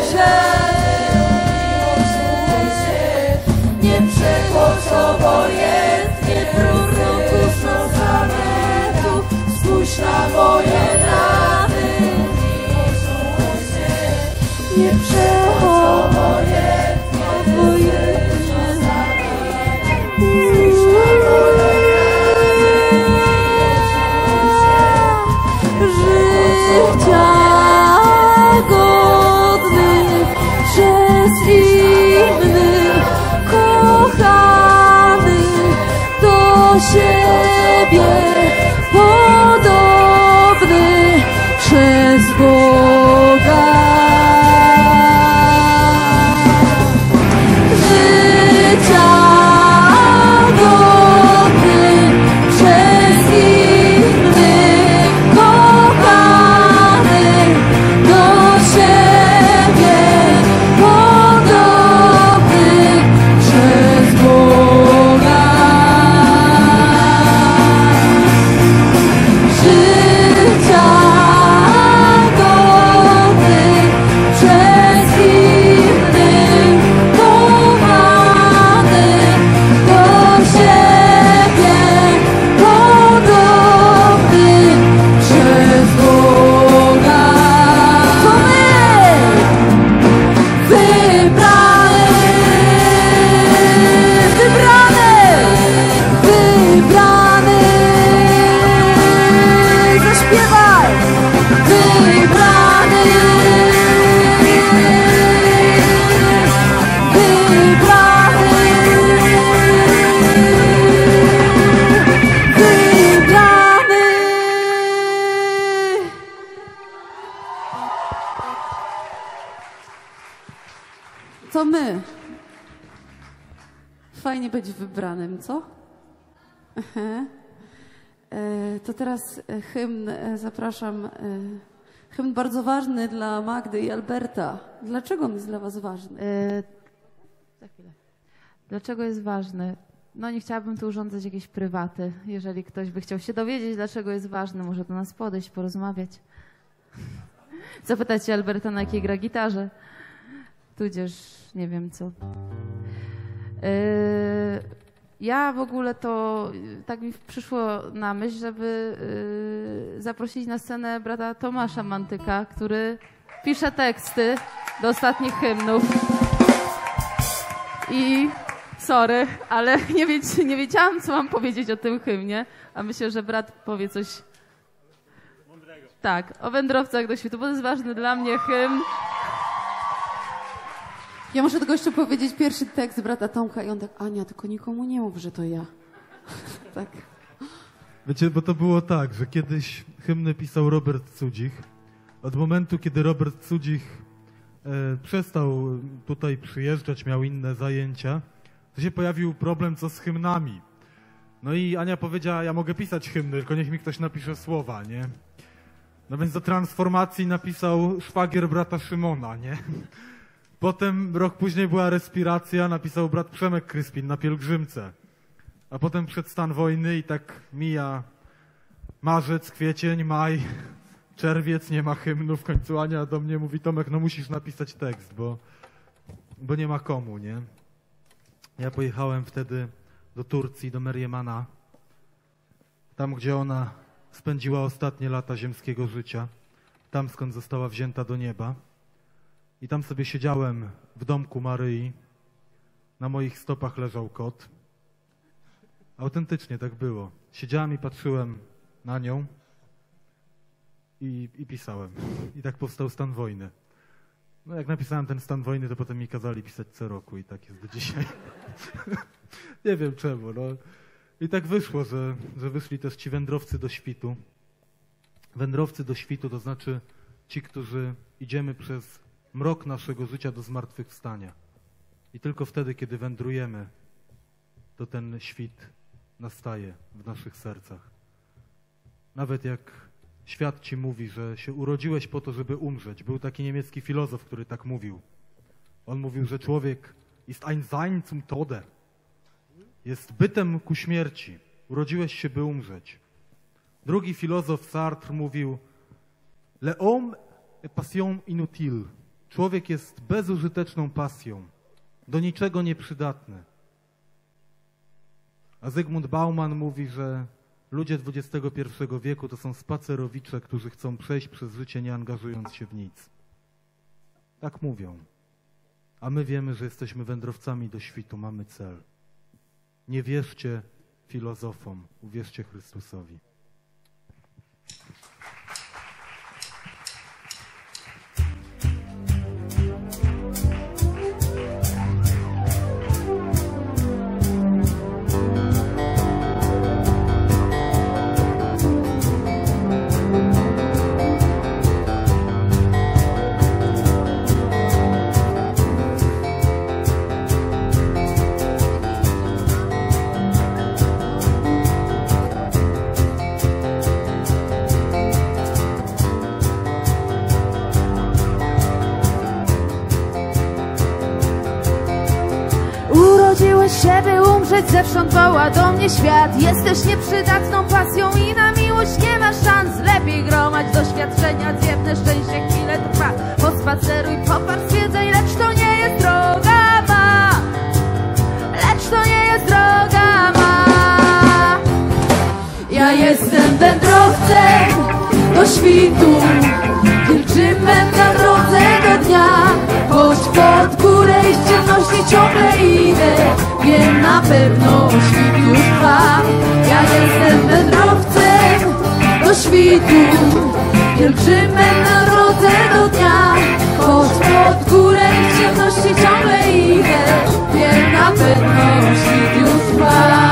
się, nie przekłocz obojętnie trudno kusno zamętu, spójrz na moje rany. Nie przekłocz obojętnie życia godnych przez innych kochanych do siebie podobny przez Boga. Życia godnych przez innych kochanych do siebie podobnych przez Boga. Życia godnych przez innych kochanych do siebie podobnych przez Boga. To my, wybrany, zaśpiewaj, wybrany, To my. Fajnie być wybranym, co? To teraz hymn, zapraszam. Hymn bardzo ważny dla Magdy i Alberta. Dlaczego on jest dla was ważny? Za chwilę. Dlaczego jest ważny? No nie chciałabym tu urządzać jakiejś prywaty. Jeżeli ktoś by chciał się dowiedzieć, dlaczego jest ważny, może do nas podejść, porozmawiać. Zapytać się Alberta, na jakiej gra gitarze. Tudzież nie wiem co. Ja w ogóle to tak mi przyszło na myśl, żeby zaprosić na scenę brata Tomasza Mantyka, który pisze teksty do ostatnich hymnów. I sorry, ale nie wiedziałam, co mam powiedzieć o tym hymnie, a myślę, że brat powie coś mądrego. Tak, o wędrowcach do świtu, bo to jest ważny dla mnie hymn. Ja muszę tylko jeszcze powiedzieć pierwszy tekst brata Tomka i on tak, Ania, tylko nikomu nie mów, że to ja. Tak. Wiecie, bo to było tak, że kiedyś hymny pisał Robert Cudzich. Od momentu, kiedy Robert Cudzich przestał tutaj przyjeżdżać, miał inne zajęcia, to się pojawił problem, co z hymnami. No i Ania powiedziała, ja mogę pisać hymny, tylko niech mi ktoś napisze słowa, nie? No więc do transformacji napisał szwagier brata Szymona, nie? Potem rok później była respiracja, napisał brat Przemek Kryspin na pielgrzymce. A potem przed stan wojny i tak mija marzec, kwiecień, maj, czerwiec, nie ma hymnu. W końcu Ania do mnie mówi, Tomek, no musisz napisać tekst, bo nie ma komu, nie? Ja pojechałem wtedy do Turcji, do Meriemana, tam gdzie ona spędziła ostatnie lata ziemskiego życia, tam skąd została wzięta do nieba. I tam sobie siedziałem w domku Maryi, na moich stopach leżał kot. Autentycznie tak było. Siedziałem i patrzyłem na nią i pisałem. I tak powstał stan wojny. No jak napisałem ten stan wojny, to potem mi kazali pisać co roku i tak jest do dzisiaj. Nie wiem czemu, no. I tak wyszło, że wyszli też ci wędrowcy do świtu. Wędrowcy do świtu to znaczy ci, którzy idziemy przez mrok naszego życia do zmartwychwstania. I tylko wtedy, kiedy wędrujemy, to ten świt nastaje w naszych sercach. Nawet jak świat ci mówi, że się urodziłeś po to, żeby umrzeć. Był taki niemiecki filozof, który tak mówił. On mówił, że człowiek ist ein Sein zum Tode. Jest bytem ku śmierci. Urodziłeś się, by umrzeć. Drugi filozof Sartre mówił, le homme est passion inutile. Człowiek jest bezużyteczną pasją, do niczego nieprzydatny. A Zygmunt Bauman mówi, że ludzie XXI wieku to są spacerowicze, którzy chcą przejść przez życie, nie angażując się w nic. Tak mówią. A my wiemy, że jesteśmy wędrowcami do świtu, mamy cel. Nie wierzcie filozofom, uwierzcie Chrystusowi. Zewsząd woła do mnie świat. Jesteś nieprzydatną pasją i na miłość nie masz szans. Lepiej gromadź doświadczenia, zjemne szczęście chwilę trwa. Pospaceruj, popatrz, zwiedzaj, lecz to nie jest droga ma. Lecz to nie jest droga ma. Ja jestem wędrowcem do świtu, pielgrzymem na drodze do dnia. Choć pod górę i w ciemności ciągle idę, wiem na pewno świt już trwa. Ja jestem wędrowcem do świtu, pielgrzymem na drodze do dnia. Choć pod górę i w ciemności ciągle idę, wiem na pewno świt już trwa.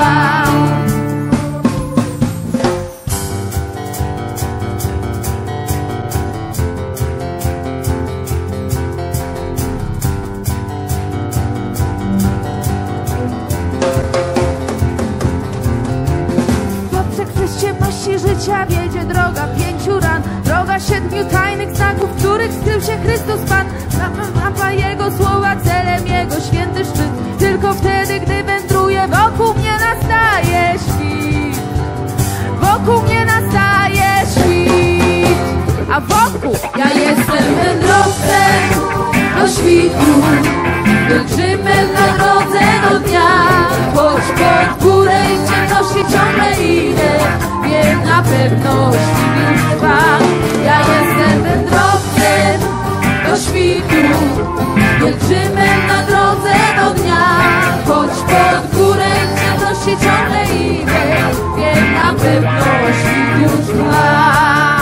Życia wiedzie droga 5 ran, droga 7 tajnych znaków, w których skrył się Chrystus Pan. Mapa Jego słowa, celem Jego święty szczyt. Tylko wtedy, gdy wędruję, wokół mnie nastaje świt. Wokół mnie nastaje świt. A wokół ja jestem wędrowcem do świtu, pielgrzymem na drodze do dnia. Choć pod górę i w ciemności ciągle idę, wiem na pewno świt już trwa. Ja jestem wędrowcem do świtu, pielgrzymem na drodze do dnia. Choć pod górę w ciemności ciągle idę, wiem na pewno świt już trwa.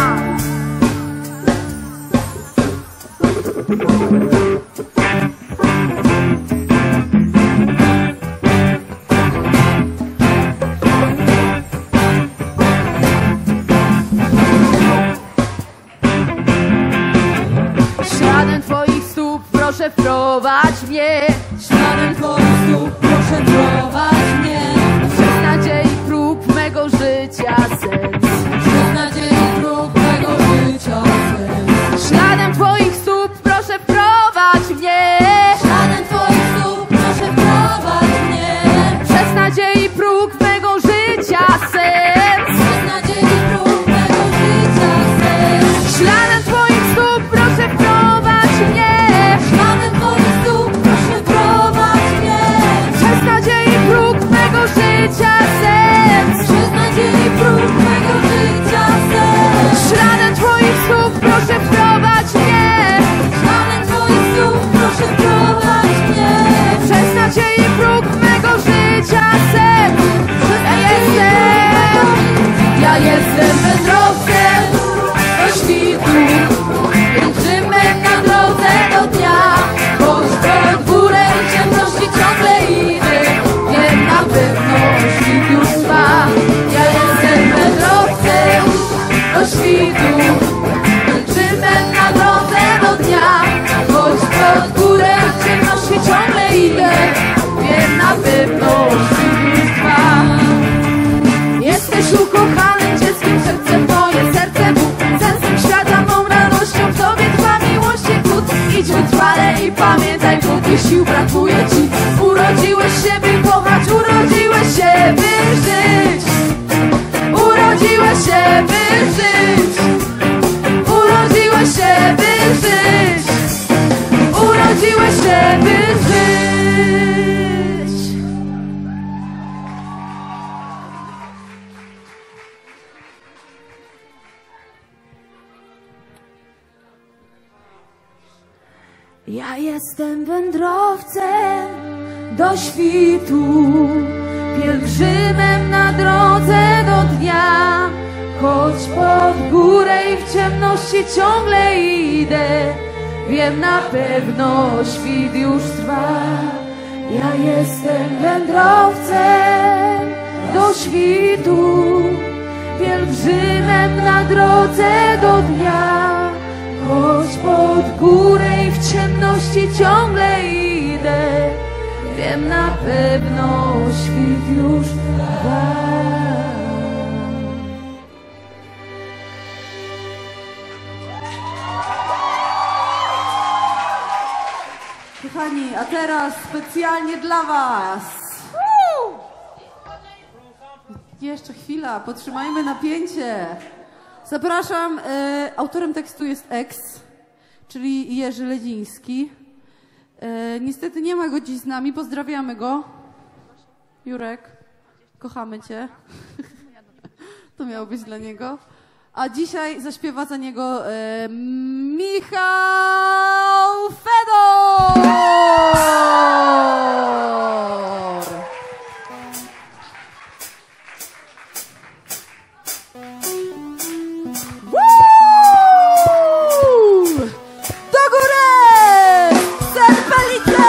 Proszę wprowadź mnie, śladem Twoich stóp, proszę prowadź mnie. Przez nadziei próg mego życia sens, przez nadziei próg mego życia sens. Śladem Twoich stóp, proszę wprowadź mnie, śladem Twoich stóp, proszę wprowadź mnie. Przez nadziei próg mego życia sens, przez nadziei próg mego życia sens. Śladem Twoich stóp, proszę wprowadź mnie. Śladem Twoich stóp, proszę prowadź mnie. Przez nadziei próg mego życia sens, przez nadziei próg mego życia sens. Śladem Twoich stóp, proszę prowadź mnie. Śladem Twoich stóp, proszę prowadź mnie. Przez nadziei próg mego życia sens. Ja jestem wędrowcem do świtu, pielgrzymem na drodze do dnia. Choć pod górę w ciemności ciągle idę, wiem na pewno świt już trwa. Ja jestem wędrowcem do świtu, pielgrzymem na drodze do dnia. Choć pod górę w ciemności ciągle idę, wiem na pewno świt już trwa. Jesteś ukochanym dzieckiem, sercem moje serce Bóg. Sensem świata, mą radością w Tobie trwa miłość i głód. Idź wytrwale i pamiętaj, póki sił brakuje Ci. Urodziłeś się, by kochać, urodziłeś się, by żyć. Urodziłeś się, by żyć. Urodziłeś się, by żyć. Ja jestem wędrowcem do świtu, pielgrzymem na drodze do dnia. Choć pod górę i w ciemności ciągle idę, wiem na pewno świt już trwa. Ja jestem wędrowcem do świtu, pielgrzymem na drodze do dnia. Choć pod górę i w ciemności ciągle idę, wiem na pewno świt już trwa. Kochani, a teraz specjalnie dla was. Jeszcze chwila, podtrzymajmy napięcie. Zapraszam, autorem tekstu jest X, czyli Jerzy Ledziński. Niestety nie ma go dziś z nami, pozdrawiamy go. Jurek, kochamy cię. To miało być dla niego. A dzisiaj zaśpiewa za niego Michał Fedor! Do góry! Serpelice!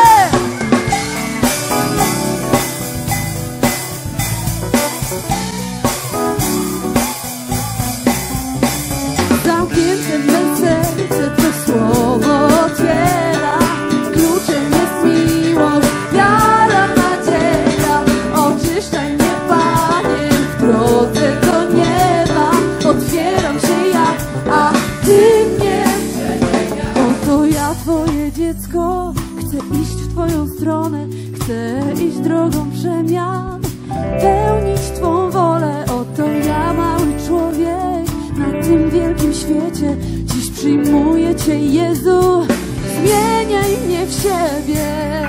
Zamknięte me serce to słowo otwiera. Kluczem jest miłość, wiara, nadzieja. Oczyszczaj mnie, Panie, w drodze do nieba. Otwieram się ja, a Ty mnie. Oto ja, Twoje dziecko, chcę iść w Twoją stronę. Chcę iść drogą przemian, pełnić Twą wolę. Oto ja, mały człowiek, na tym wielkim świecie. Dziś przyjmuję Cię, Jezu, zmieniaj mnie w siebie.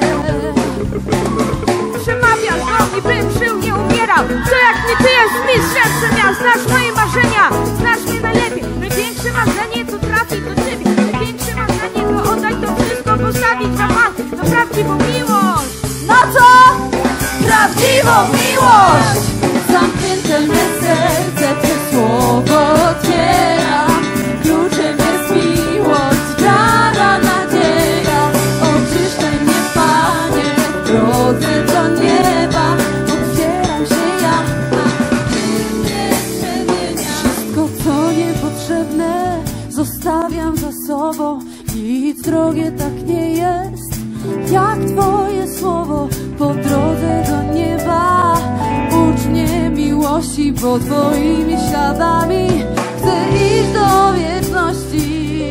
Przemawiasz do mnie, bym żył, nie umierał. Co jak nie Ty jest mistrzem przemian. Znasz moje marzenia, znasz mnie najlepiej. Największe marzenie to trafić do Ciebie. Największe marzenie to oddać to wszystko, postawić na Pan, na prawdziwą miłość. Na co? Prawdziwą miłość! Zamknięte me serce, Twe słowo otwiera. Kluczem jest miłość, wiara, nadzieja. Oczyszczaj mnie, Panie, w drodze do nieba. Otwieram się ja, a Ty mnie przemieniasz. Wszystko, co niepotrzebne, zostawiam za sobą. Nic drogie tak nie jest, jak Twoje słowo. Po drodze do nieba ucz mnie miłości, bo Twoimi śladami chcę iść do wieczności.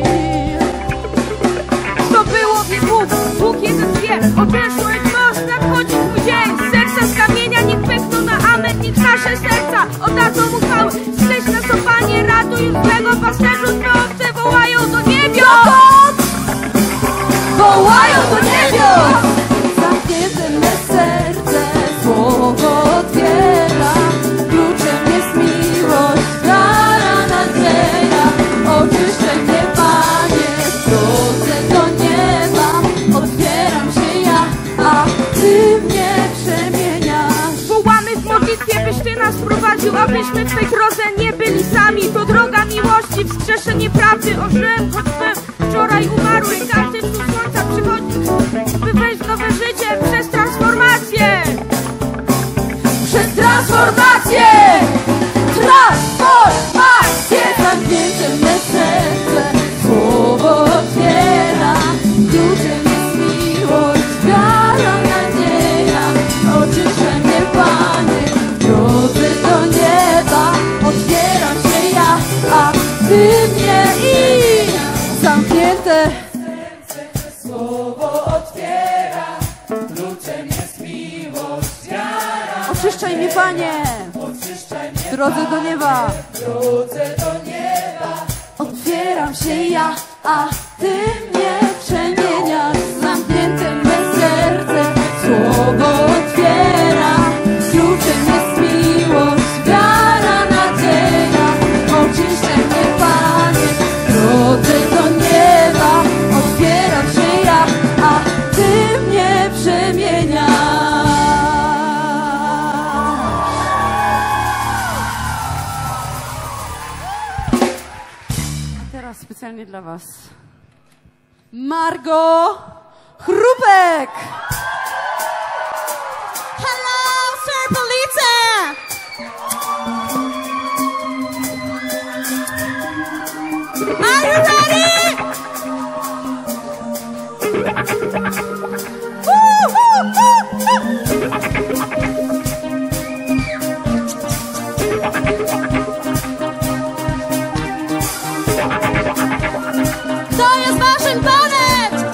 To było wie Bóg, Bóg jeden wie. Odeszło jak mąż, nadchodzi mój dzień. Serca z kamienia niech pękną na amen. Niech nasze serca oddadzą mu chwałę. Zleź nas, o Panie, ratuj już złego pasterzu. Twe owce wołają do niebios. Wołają do niebios! Zamknięte me serce, słowo otwiera. Kluczem jest miłość, wiara, nadzieja. Oczyszczaj mnie, Panie, w drodze do nieba. Otwieram się ja, a Ty mnie przemieniasz. Wołamy w modlitwie, byś Ty nas prowadził, abyśmy w tej drodze nie byli sami. To droga miłości, wskrzeszenie prawdy. Ożyłem, choć byłem wczoraj umarły. Każdy cud słońca przychodzi, by wejść w nowe życie przez transformację. Przez transformację! Transformację! Zamknięte me serce, słowo otwiera. Kluczem jest miłość, wiara, nadzieja. Oczyszczaj mnie, Panie, w drodze do nieba. Otwieram się ja, a Ty mnie i zamknięte słowo otwiera. Kluczem jest miłość, wiara. Oczyszczaj mnie, Panie, w drodze do nieba. Otwieram się ja, a Ty mnie przemieniasz. Zamknięte me serce, słowo otwiera. Kluczem jest miłość, wiara, nadzieja. Oczyszczaj mnie, Panie, w drodze do nieba. Otwieram się ja, Tutaj dla was. Margo Chrupek! Hello, Sir Police! Are you ready? Woo, woo, woo, woo. Kto jest waszym panem?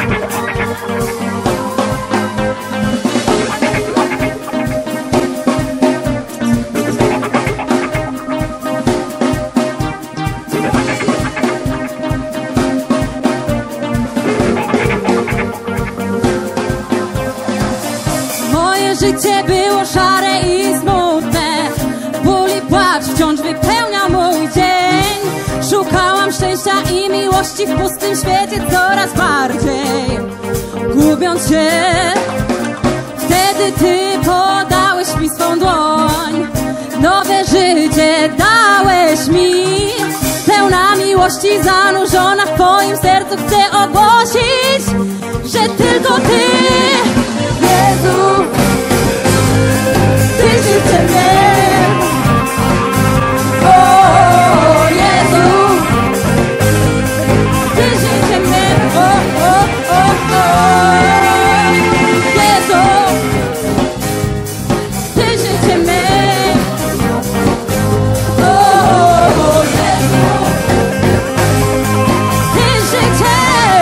Moje życie było szare i smutne, ból i płacz wciąż wypełnia mój dzień. Szukałam szczęścia i miłości w pustym świecie coraz bardziej, gubiąc się. Wtedy ty podałeś mi swą dłoń, nowe życie dałeś mi. Pełna miłości, zanurzona w twoim sercu, chcę ogłosić, że tylko ty, Jezu, ty życie mnie. O Jezu, ty życie mnie. Jezu, ty życie mnie. O Jezu, ty życie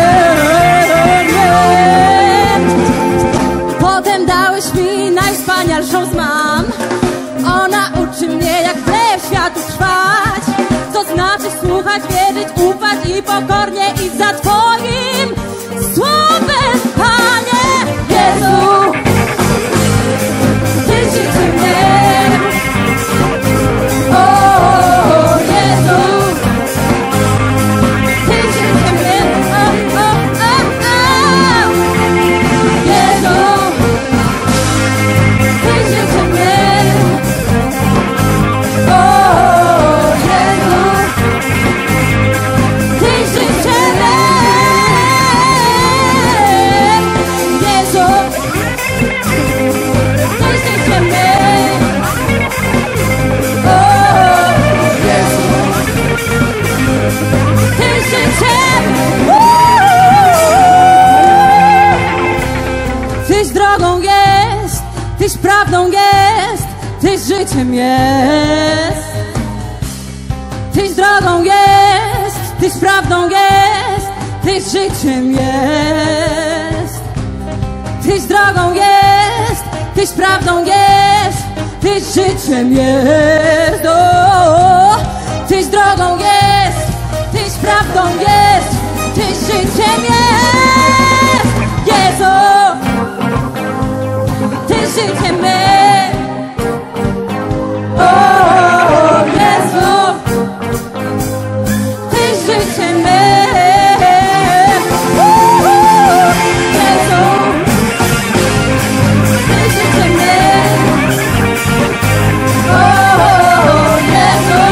mnie. Potem dałeś mi najwspanialszą z mam. Ona uczy mnie, jak wbrew światu trwać, co znaczy słuchać, wierzyć, ufać i pokornie iść za twoim słowem, Panie. Jezu, ty życie mnie. O Jezu, ty życie mnie. Jezu, ty życie mnie. O Jezu, ty życie mnie. Jezu, ty życie mnie. O Jezu, ty życie. Tyś drogą jest, tyś prawdą jest, tyś życiem jest. Tyś drogą jest, tyś prawdą jest, tyś życiem jest. Tyś drogą jest, tyś prawdą jest, tyś życiem jest. O, tyś drogą jest, tyś prawdą jest, tyś życiem jest. Jezu, ty życie mnie. O Jezu, ty życie mnie. Jezu, ty życie mnie. O Jezu,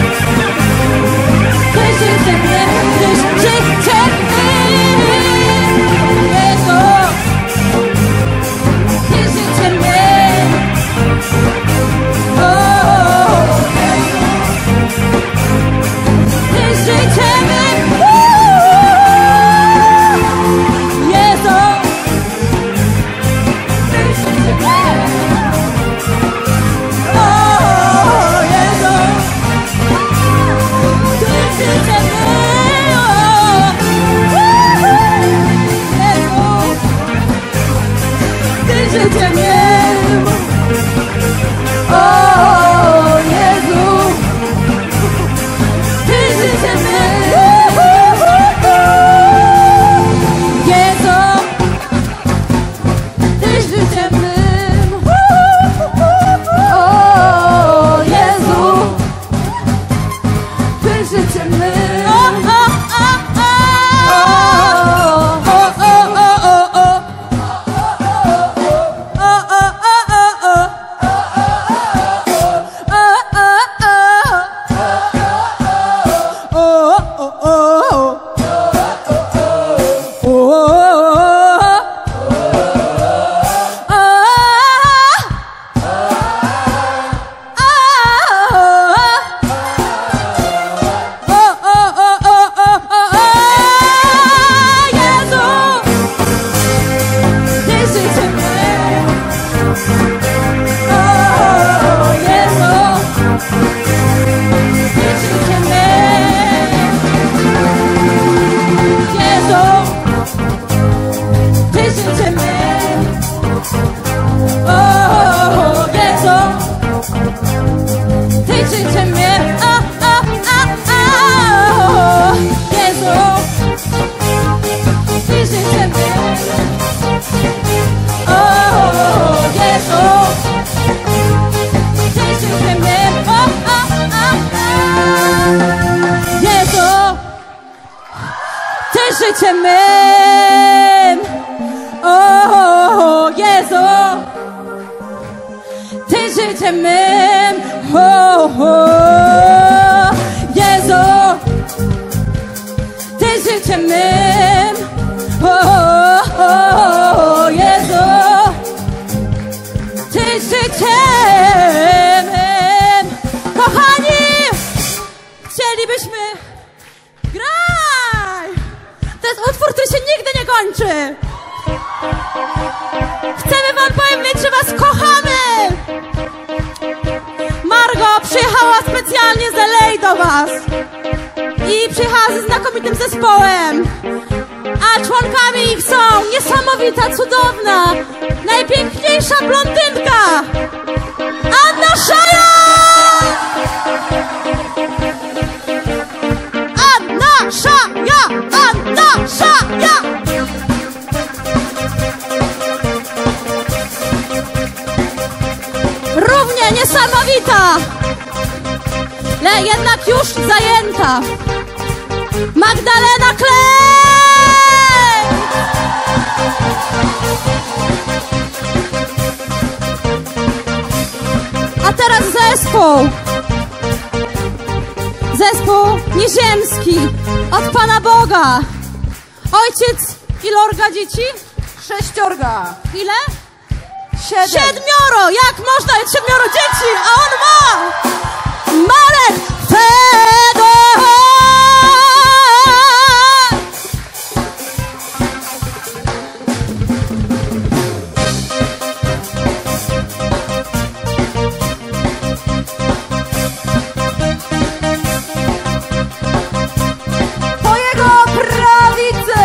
ty życie mnie. Ty życie mnie. Jezu, ty życie mnie. życiem mym. O, Jezu, Ty życiem mym. O, Jezu, Ty życiem mym. O, Jezu, Ty życiem mym. Kochani, chcielibyśmy... Graj! To jest utwór, który się nigdy nie kończy. Chcemy wam powiedzieć, że was kochamy. Margo przyjechała specjalnie z LA do was. I przyjechała ze znakomitym zespołem. A członkami ich są niesamowita, cudowna, najpiękniejsza blondynka Anna Szaja! Anna Szaja! Anna Szaja! Równie niesamowita, ale jednak już zajęta Magdalena Klej! A teraz zespół. Zespół nieziemski od Pana Boga. Ojciec, ilorga dzieci? 6. Ile? 7. 7! Jak można mieć 7 dzieci? A on ma! Marek Fedor! Po jego prawicy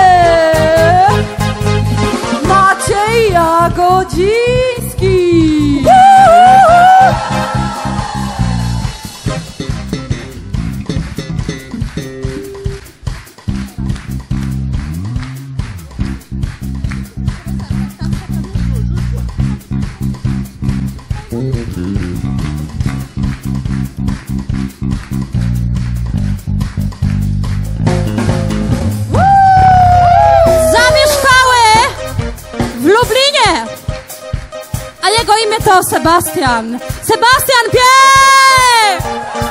Maciej Jagodziński. Zamieszkały w Lublinie, a jego imię to Sebastian. Sebastian Piech!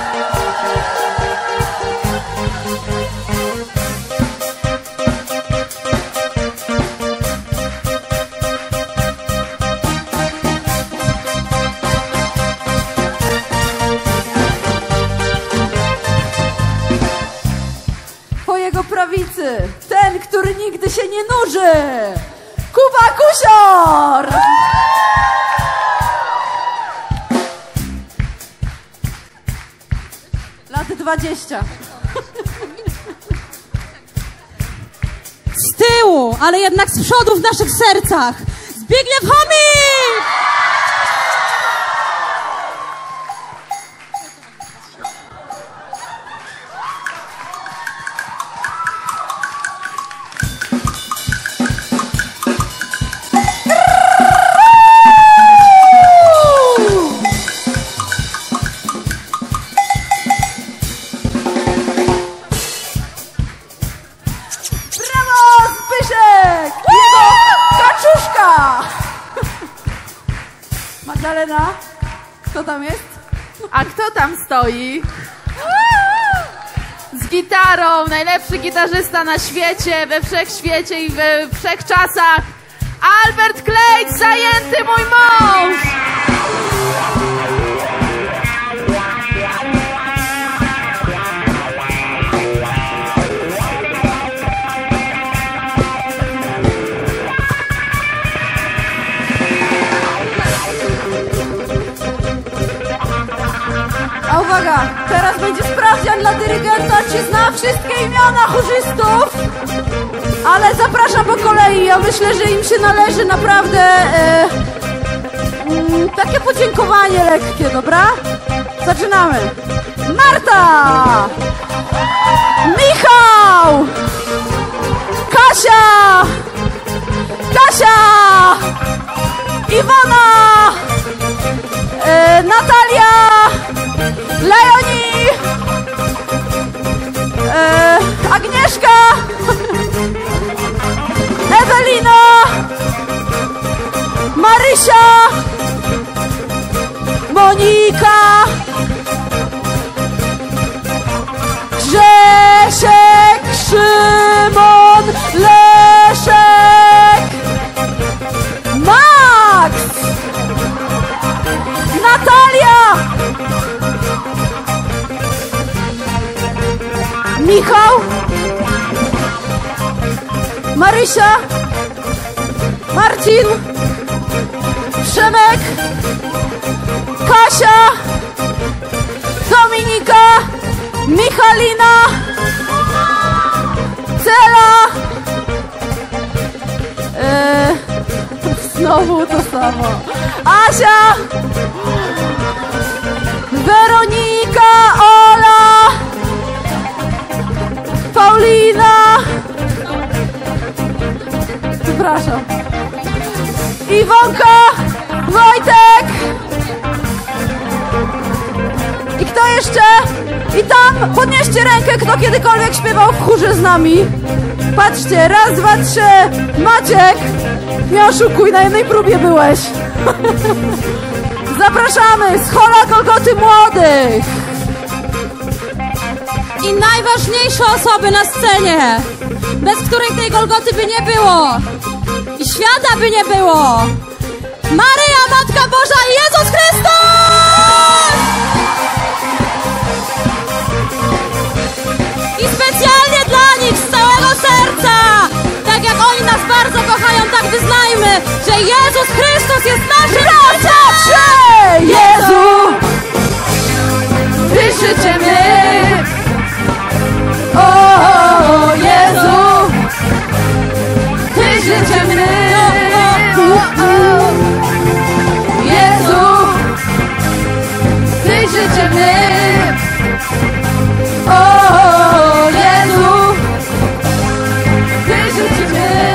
Po jego prawicy ten, który nigdy się nie nuży, Kuba Kusior. Lat 20. Z tyłu, ale jednak z przodu w naszych sercach. Zbigniew Chomik! Brawo, Zbyszek! Jego kaczuszka! Magdalena, kto tam jest? A kto tam stoi? Z gitarą, najlepszy gitarzysta na świecie, we wszechświecie i we wszechczasach. Albert Klej, zajęty mój mąż! A uwaga, teraz będzie sprawdzian dla dyrygenta, czy zna wszystkie imiona chórzystów. Ale zapraszam po kolei, ja myślę, że im się należy naprawdę takie podziękowanie lekkie, dobra? Zaczynamy. Marta! Michał! Kasia! Kasia! Iwona! Natalia! Leonie! Agnieszka! Michał, Marysia, Marcin, Przemek, Kasia, Dominika, Michalina, Cela, znowu to samo, Asia, Weronika, Ola, Paulina, przepraszam, Iwonka, Wojtek i kto jeszcze? I tam podnieście rękę, kto kiedykolwiek śpiewał w chórze z nami. Patrzcie, raz, dwa, trzy. Maciek, nie oszukuj, na jednej próbie byłeś. Zapraszamy z Hola Golgoty Młodych. I najważniejsze osoby na scenie, bez której tej Golgoty by nie było i świata by nie było. Maryja, Matka Boża i Jezus Chrystus! I specjalnie dla nich z całego serca, tak jak oni nas bardzo kochają, tak wyznajmy, że Jezus Chrystus jest naszym Ojcem! Jezu, wyszycie mnie. O Jezu, wyszycie mnie. Jezu, wyszycie mnie. O Jezu, wyszycie mnie.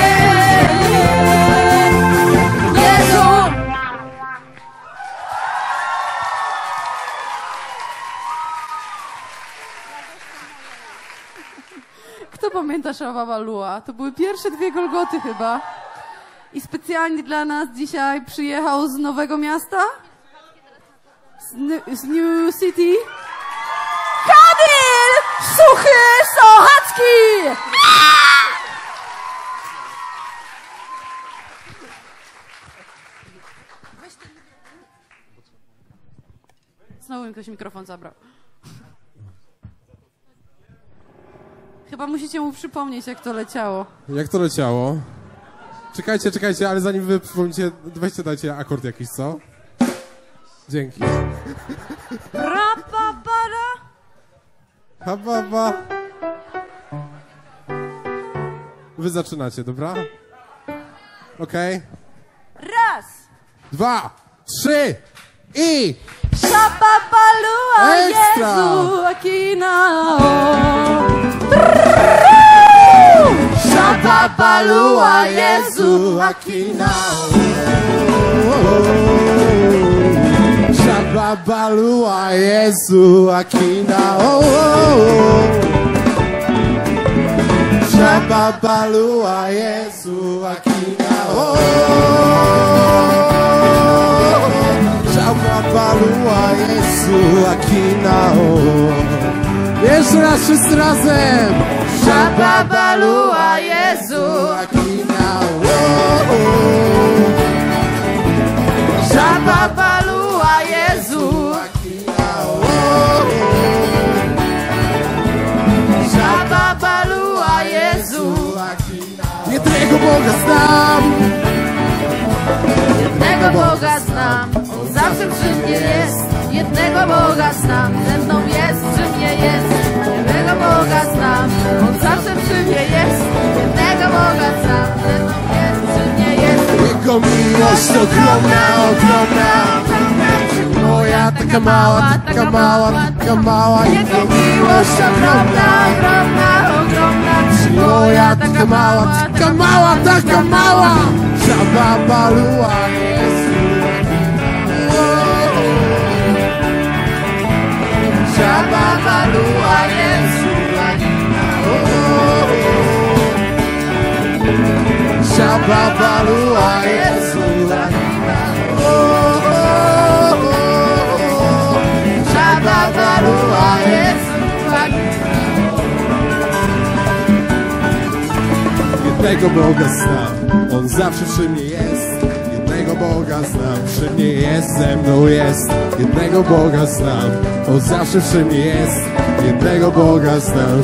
Jezu. Kto pamięta Szawawalua? To były pierwsze 2 Golgoty chyba. I specjalnie dla nas dzisiaj przyjechał z Nowego Miasta? Z New City? Kamil! Suchy Sochacki! Znowu mi ktoś mikrofon zabrał. Chyba musicie mu przypomnieć, jak to leciało. Jak to leciało? Czekajcie, ale zanim wy przypomnicie, weźcie, dajcie akord jakiś, co? Dzięki. Hababa. Wy zaczynacie, dobra? Okej. Raz! 2, 3 i... Szababalua, Ekstra! Jezu, Akinao. Szababalua, Jezu, Akinao. Szababalua, Jezu, Akinao. Szababalua, Jezu, Akinao. Szababalua, Jezu, Akinao. Jeszcze raz, wszyscy razem. Szababalua, Jezu, Akinao. Szababalua, Jezu, Szababalua, Jezu. Jednego Boga znam. Jednego Boga znam, On zawsze przy mnie jest. Jednego Boga znam, ze mną jest, przy mnie jest. Jednego Boga znam, On zawsze przy mnie jest. Jednego Boga znam, ze mną jest, przy mnie jest. Jego miłość ogromna, ogromna, ogromna. Moja taka mała, taka mała, taka mała. Jego miłość ogromna, ogromna, ogromna. Moja taka mała, taka mała, taka mała. Szababalua, Jezu. Szababalua, Jezu. Szababalua, Jezu. Szababalua, Jezu. Jednego Boga znam, On zawsze przy mnie jest. Jednego Boga znam, przy mnie jest, ze mną jest. Jednego Boga znam, on zawsze przy mnie jest. Jednego Boga znam.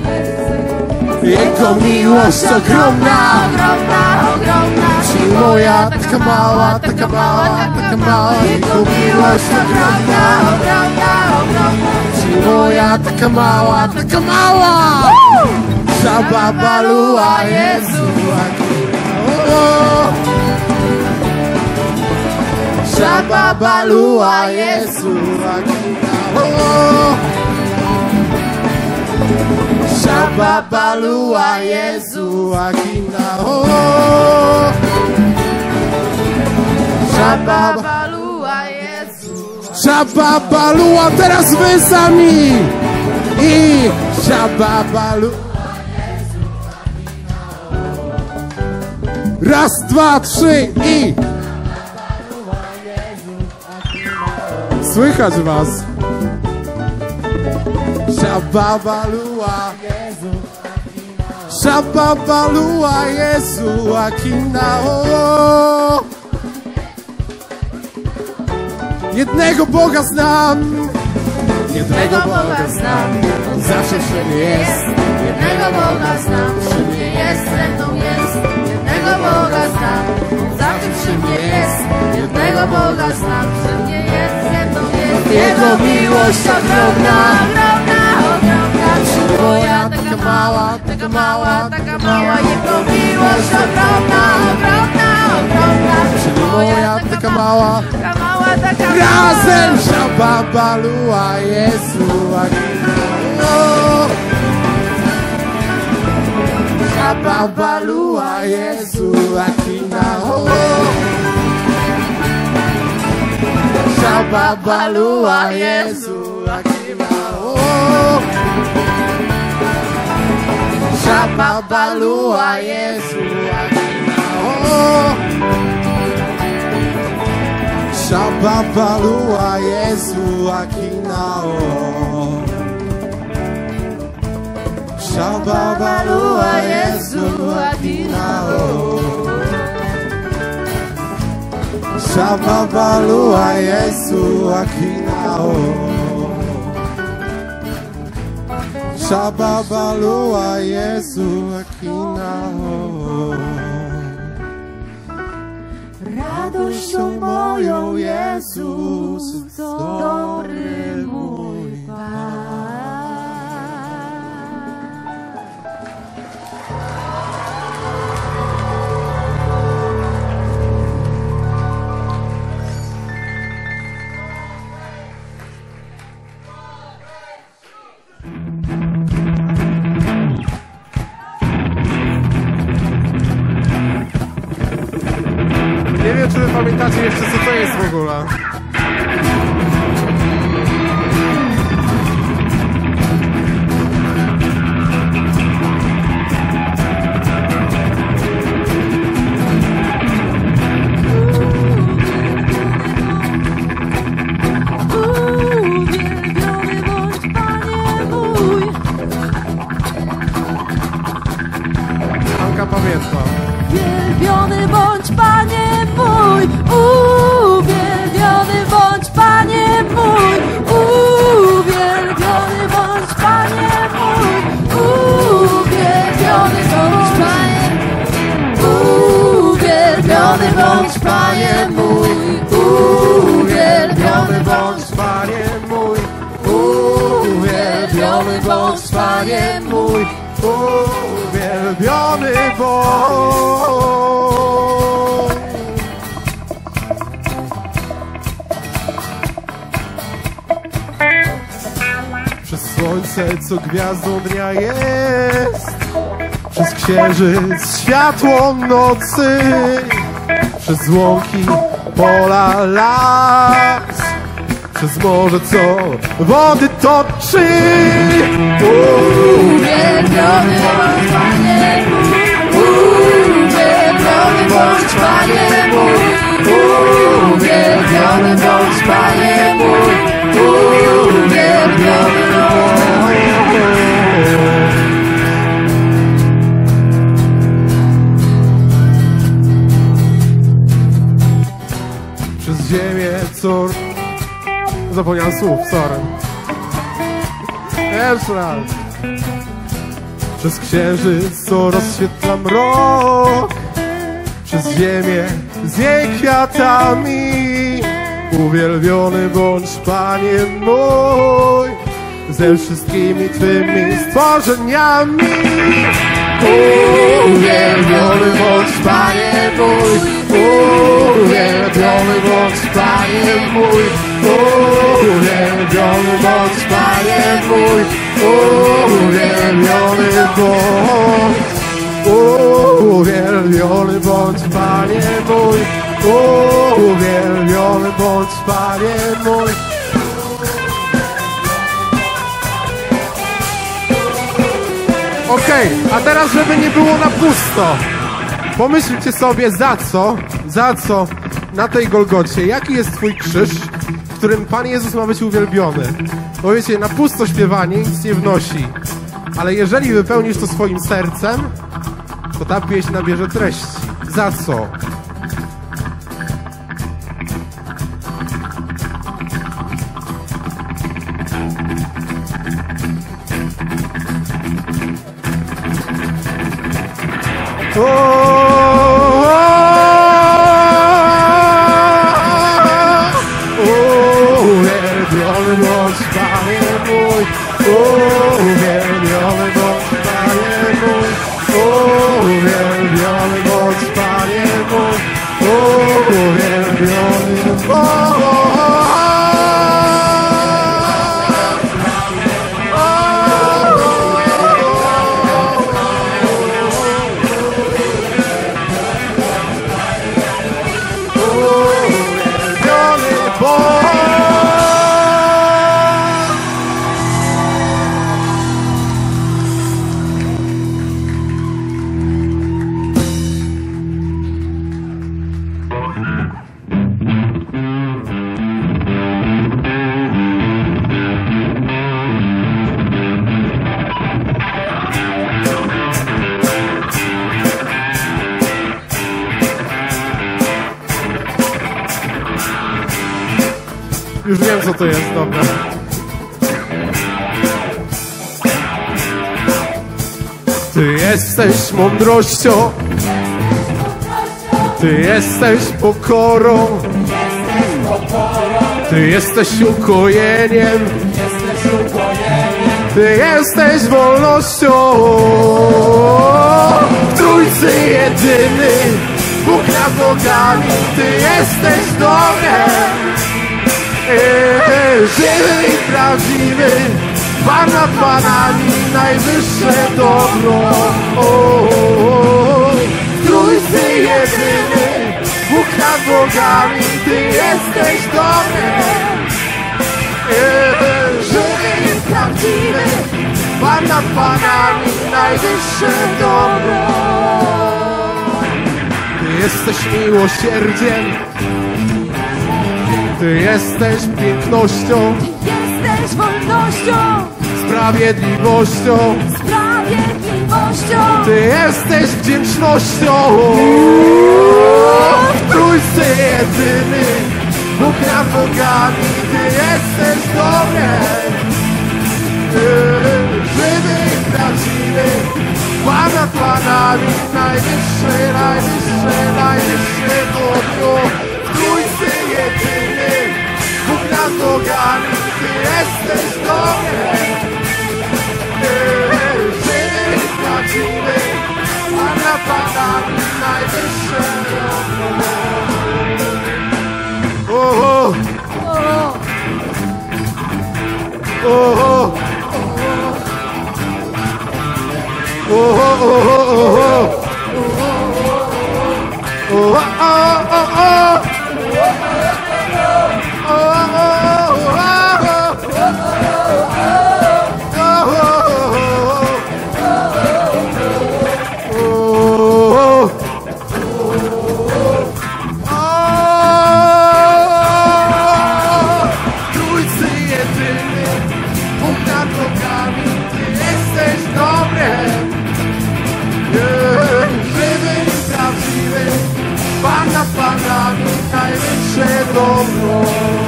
Jego miłość ogromna, ogromna, ogromna. czyli moja, taka mała, taka mała, taka mała. Jego miłość ogromna, ogromna, ogromna. czyli moja, taka mała, taka mała. Żaba Balua, Jezu, Żaba Balua, Jezu, Żaba Balua, Jezu, Akina, Żaba Balua, Jezu. Żaba Balua, teraz wy sami! I Żaba Balua. Raz, dwa, trzy i... Słychać was! Żaba Balua, Żaba Balua, Jezu, Akina, o. Jednego Boga znam, jednego Boga znam, on zawsze przy mnie jest. Jednego Boga znam, przy mnie jest, ze mną jest. Jednego Boga znam, on zawsze przy mnie jest. Jednego Boga znam, przy mnie jest, ze mną jest. Jego miłość ogromna, ogromna, ogromna. czyli moja, taka mała, taka mała, taka mała. Jego miłość ogromna, ogromna, ogromna. czyli moja, taka mała. Taka mała, taka mała. Razem Żaba Balua, Jezu, Akina, Żaba Balua, Jezu, Akina, Żaba Balua, Jezu, Akina, Żaba Balua, Jezu, Akina, Żaba Balua, Jezu, Akina, Żaba Balua, Jezu, Akina, Żaba Balua, Jezu, Akina, Żaba Balua, Jezu, Akina. Radością moją Jezus, dobry mój Pan. Nie wiem, czy wy pamiętacie jeszcze, co to jest w ogóle. Uwielbiony bądź, Panie mój. Anka pamięta. Uwielbiony bądź, Panie mój. Uwielbiony bądź, Panie mój. Uwielbiony bądź, Panie mój. Uwielbiony bądź, Panie. Uwielbiony bądź, Panie mój. Uwielbiony bądź, Panie mój, uwielbiony bądź, Panie mój, uwielbiony bądź. Przez słońce, co gwiazdą dnia jest, przez księżyc, światło nocy, przez łąki, pola, las, przez morze, co wody toczy. uwielbiony bądź, Panie mój. Uwielbiony bądź, Panie mój. Uwielbiony bądź, Panie mój. Uwielbiony bądź. ziemię, co... Zapomniałem słów, sorry. Jeszcze raz. Przez księżyc, co rozświetla mrok, przez ziemię z jej kwiatami. Uwielbiony bądź, Panie mój, ze wszystkimi Twymi stworzeniami. Uwielbiony bądź, Panie mój, uwielbiony bądź, Panie mój, uwielbiony bądź, Panie mój, uwielbiony bądź, uwielbiony bądź, Panie mój, uwielbiony bądź, Panie mój. Okej, a teraz, żeby nie było na pusto, pomyślcie sobie, za co na tej Golgocie, jaki jest Twój krzyż, w którym Pan Jezus ma być uwielbiony. Bo wiecie, na pusto śpiewanie nic nie wnosi, ale jeżeli wypełnisz to swoim sercem, to ta pieśń nabierze treści. Za co? Uwielbiony bądź, Panie mój, uwielbiony bądź, Panie mój, uwielbiony bądź, Panie mój, uwielbiony Już wiem, co to jest, dobra. Ty jesteś mądrością, Ty jesteś pokorą, Ty jesteś ukojeniem, Ty jesteś wolnością. W Trójcy jedyny, Bóg nad bogami, Ty jesteś dobrem. Żywy i prawdziwy, Pan nad panami, najwyższe dobro. W Trójcy jedyny, Bóg nad bogami, Ty jesteś dobry. Żywy i prawdziwy, Pan nad panami, najwyższe dobro. Ty jesteś miłosierdziem, Ty jesteś pięknością, Ty jesteś wolnością, sprawiedliwością, Ty jesteś wdzięcznością. W Trójcy jedyny, Bóg nad bogami, Ty jesteś dobrem. Żywy i prawdziwy, Pan nad panami, najwyższe, najwyższe, najwyższe dobro. W Trójcy jedyny, Bóg nad bogami, Ty jesteś dobrem. Żywy i prawdziwy, Pan nad panami, najwyższe dobro. Oh, Pan nad Panami najwyższe dobro.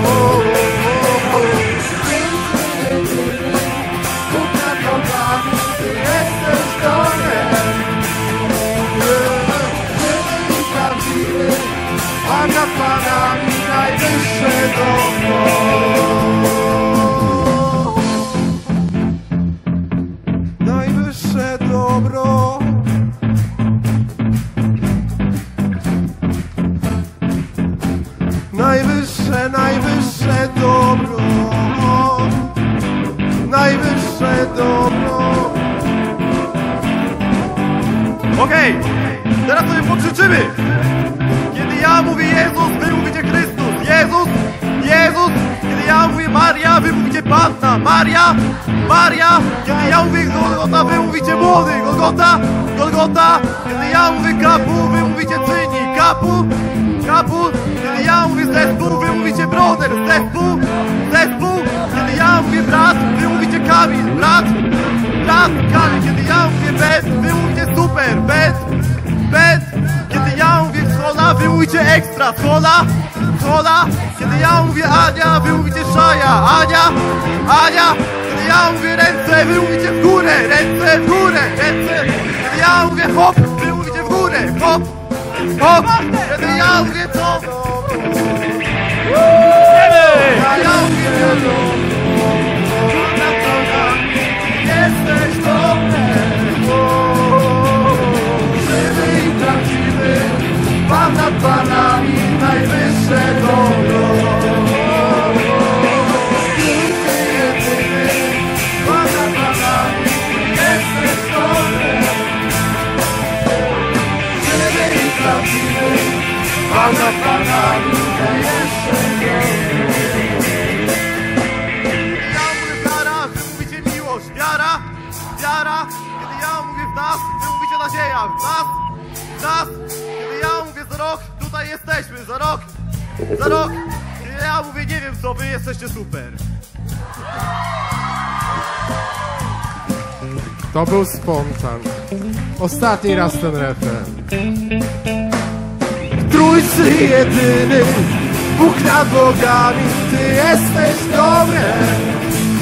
Bóg nad bogami, Ty jesteś dobrem. Żywy i prawdziwy, Pan nad Panami najwyższe dobro. Najwyższe dobro. Najwyższe dobro, najwyższe dobro. Okej, teraz sobie pokrzyczymy. Kiedy ja mówię Jezus, wy mówicie Chrystus. Jezus, Jezus. Kiedy ja mówię Maria, wy mówicie Panna. Maria, Maria. Kiedy ja mówię Golgota, wy mówicie młody. Golgota, Golgota. Kiedy ja mówię Kapu, wy mówicie Cyni. Kapu, Kapu. Kiedy ja mówię zespół, wy mówicie brother. Zespół, zespół. Kiedy ja mówię brat, wy mówicie Kamil. Brat, brat, Kamil. Kiedy ja mówię bet, wy mówicie super. Bet, bet. Kiedy ja mówię schola, wy mówicie ekstra. Schola, schola. Kiedy ja mówię Ania, wy mówicie Szaja. Ania, Ania. Kiedy ja mówię ręce, wy mówicie w górę. Ręce w górę, ręce. Kiedy ja mówię hop, wy mówicie w górę. Hop, hop. Kiedy ja mówię co? Ja mówię jesteś dobry. Żywy i prawdziwy, Pan nad Panami najwyższe dobro. Ty jedyny, Pan nad Panami jesteś dobry. Żywy i prawdziwy, Pan nad Panami najwyższe dobro. Ja mówię wiara, wy mówicie miłość. Wiara, wiara. Kiedy ja mówię w nas, wy mówicie nadzieja. W nas, w nas. Kiedy ja mówię za rok, tutaj jesteśmy. Za rok, za rok. Kiedy ja mówię nie wiem co, wy jesteście super. To był spontan. Ostatni raz ten refren. Trójcy jedyny, Bóg nad bogami, Ty jesteś dobrem.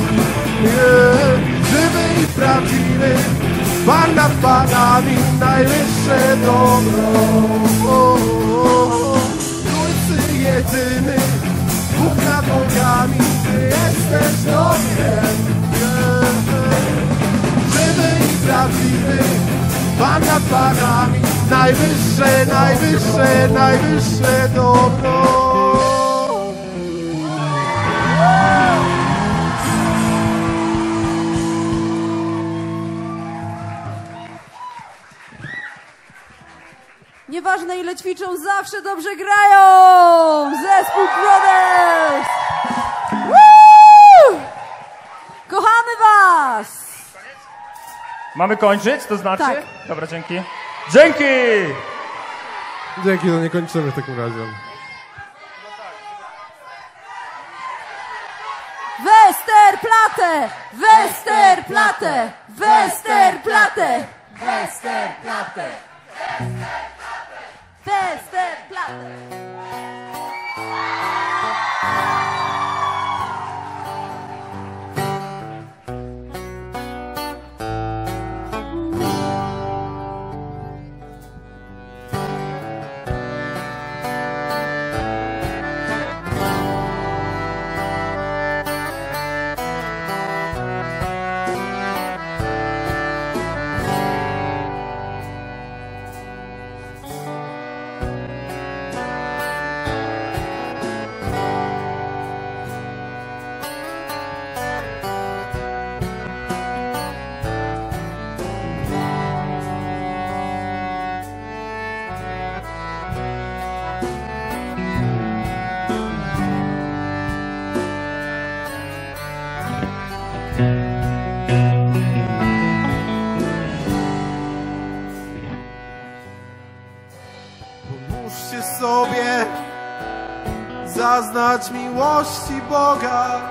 Żywy i prawdziwy, Pan nad Panami najwyższe dobro. Trójcy jedyny, Bóg nad bogami, Ty jesteś dobrem. Żywy i prawdziwy, Pan nad Panami najwyższe, najwyższe, najwyższe dobro. Nieważne ile ćwiczą, zawsze dobrze grają! Zespół Brothers! Woo! Kochamy was! Mamy kończyć, to znaczy? Tak. Dobra, dzięki. Dzięki! Dzięki, no nie kończymy w takim razie. Westerplatte! Westerplatte! Westerplatte! Westerplatte! Westerplatte! Pomóżcie sobie zaznać miłości Boga.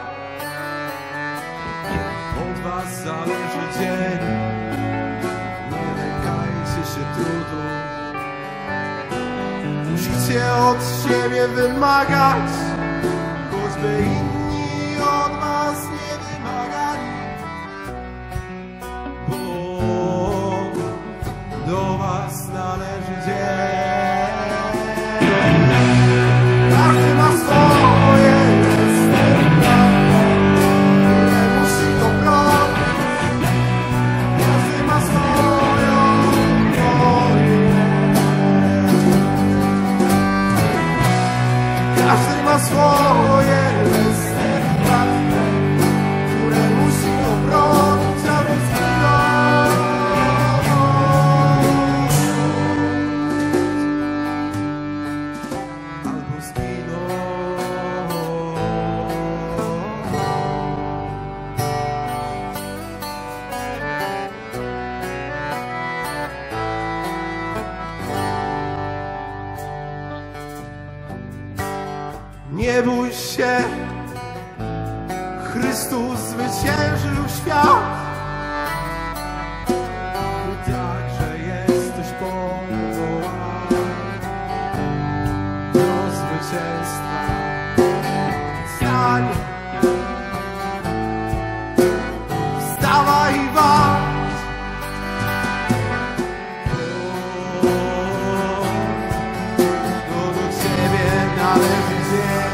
Od was zależy dzień, nie lękajcie się trudu. Musicie się od siebie wymagać, choćby inni od was nie wymagali, bo do was należy dzień. Każdy ma swoje sterka, które musi obronić. Każdy ma swoją wojnę. Każdy ma swoje sterka, które musi obronić, aby zginąć. Albo zginąć. Nie bój się, Chrystus zwyciężył świat. Ty także jesteś powołany do zwycięstwa. Wstań, wstawaj i walcz, bo do ciebie należy dzień.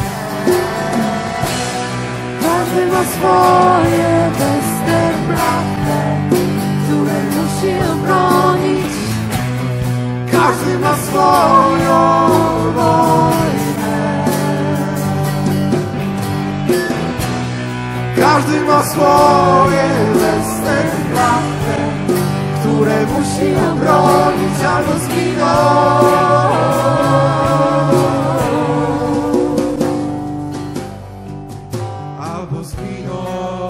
Każdy ma swoje Westerplatte, które musi obronić. Każdy ma swoją wojnę. Każdy ma swoje Westerplatte, które musi obronić albo zginąć. Albo zginąć.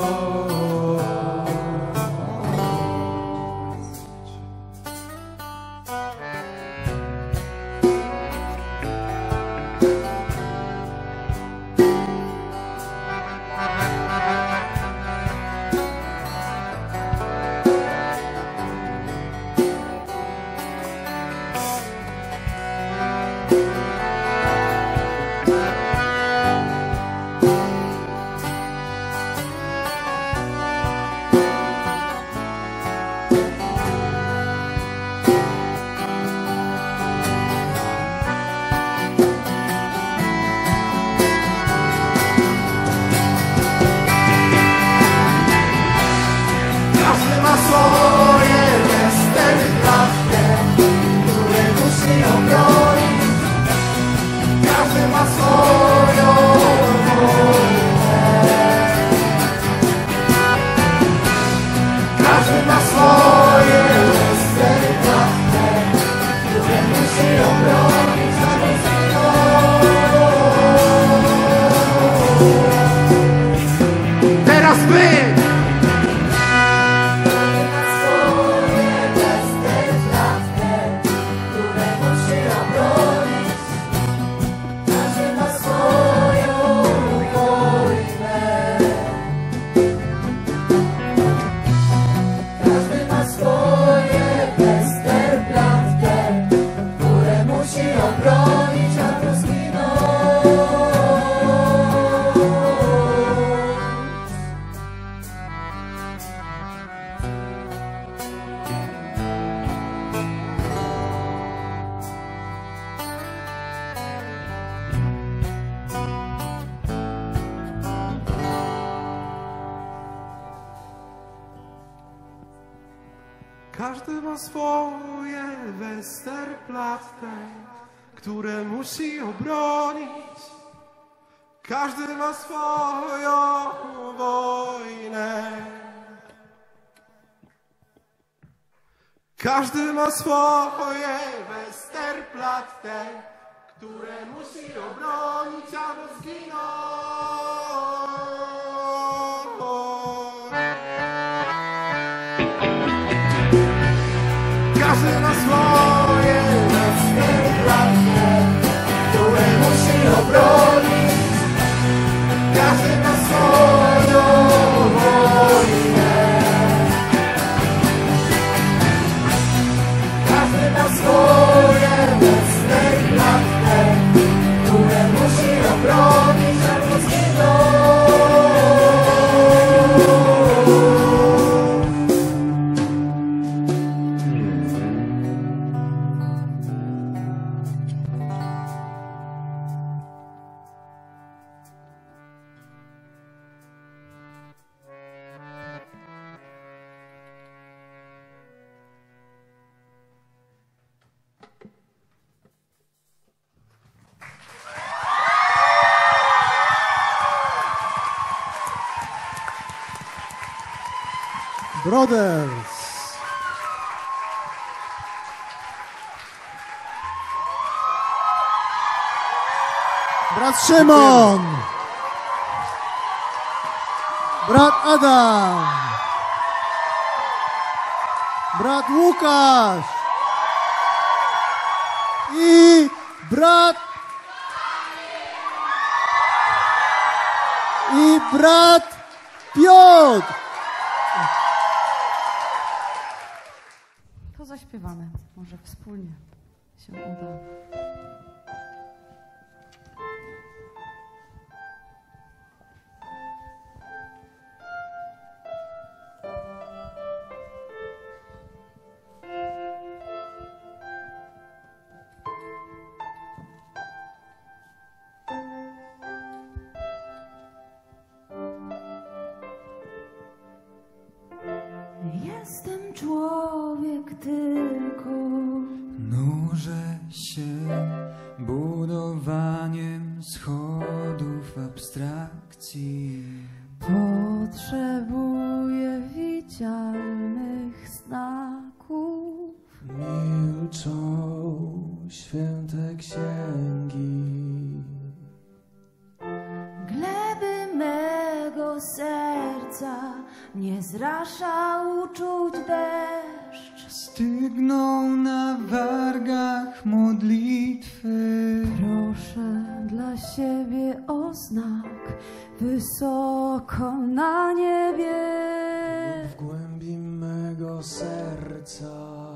Każdy ma swoje Westerplatte, które musi obronić. Każdy ma swoją wojnę. Każdy ma swoje Westerplatte, które musi obronić, aby zginąć. Teraz my! Każdy ma swoje Westerplatte, które musi obronić. Każdy ma swoją wojnę. Każdy ma swoje Westerplatte, które musi obronić, aby zginąć. Każdy ma swoje Westerplatte, które musi obronić. Każdy ma swoją wojnę. Każdy ma swoje Westerplatte, Brothers. Brat Szymon. Brat Adam. Brat Łukasz. I brat Piotr. To zaśpiewamy, może wspólnie się uda. Jestem człowiek tylko. Nurzę się budowaniem schodów abstrakcji. Potrzebuję widzialnych znaków. Milczą święte księgi. Gleby mego serca nie zrasza uczuć deszcz. Stygną na wargach modlitwy. Proszę dla siebie o znak wysoko na niebie. W głębi mego serca.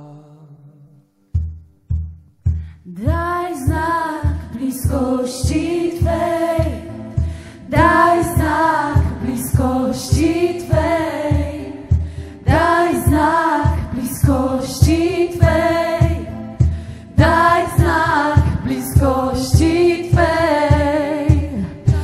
Daj znak bliskości Twej. Daj znak bliskości Twej. Daj znak bliskości Twej. Daj znak bliskości Twej.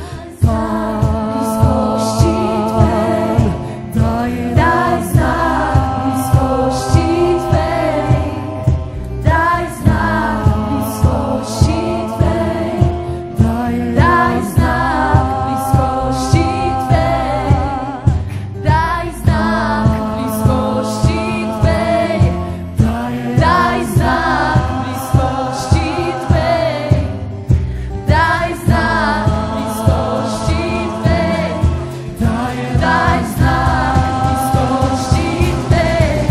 Bliskości Twej. Daj znak bliskości Twej. Daj znak bliskości Twej. Daj znak bliskości Twej. Daj znak bliskości Twej. Daj znak bliskości Twej. Daj znak bliskości Twej. Daj znak bliskości Twej.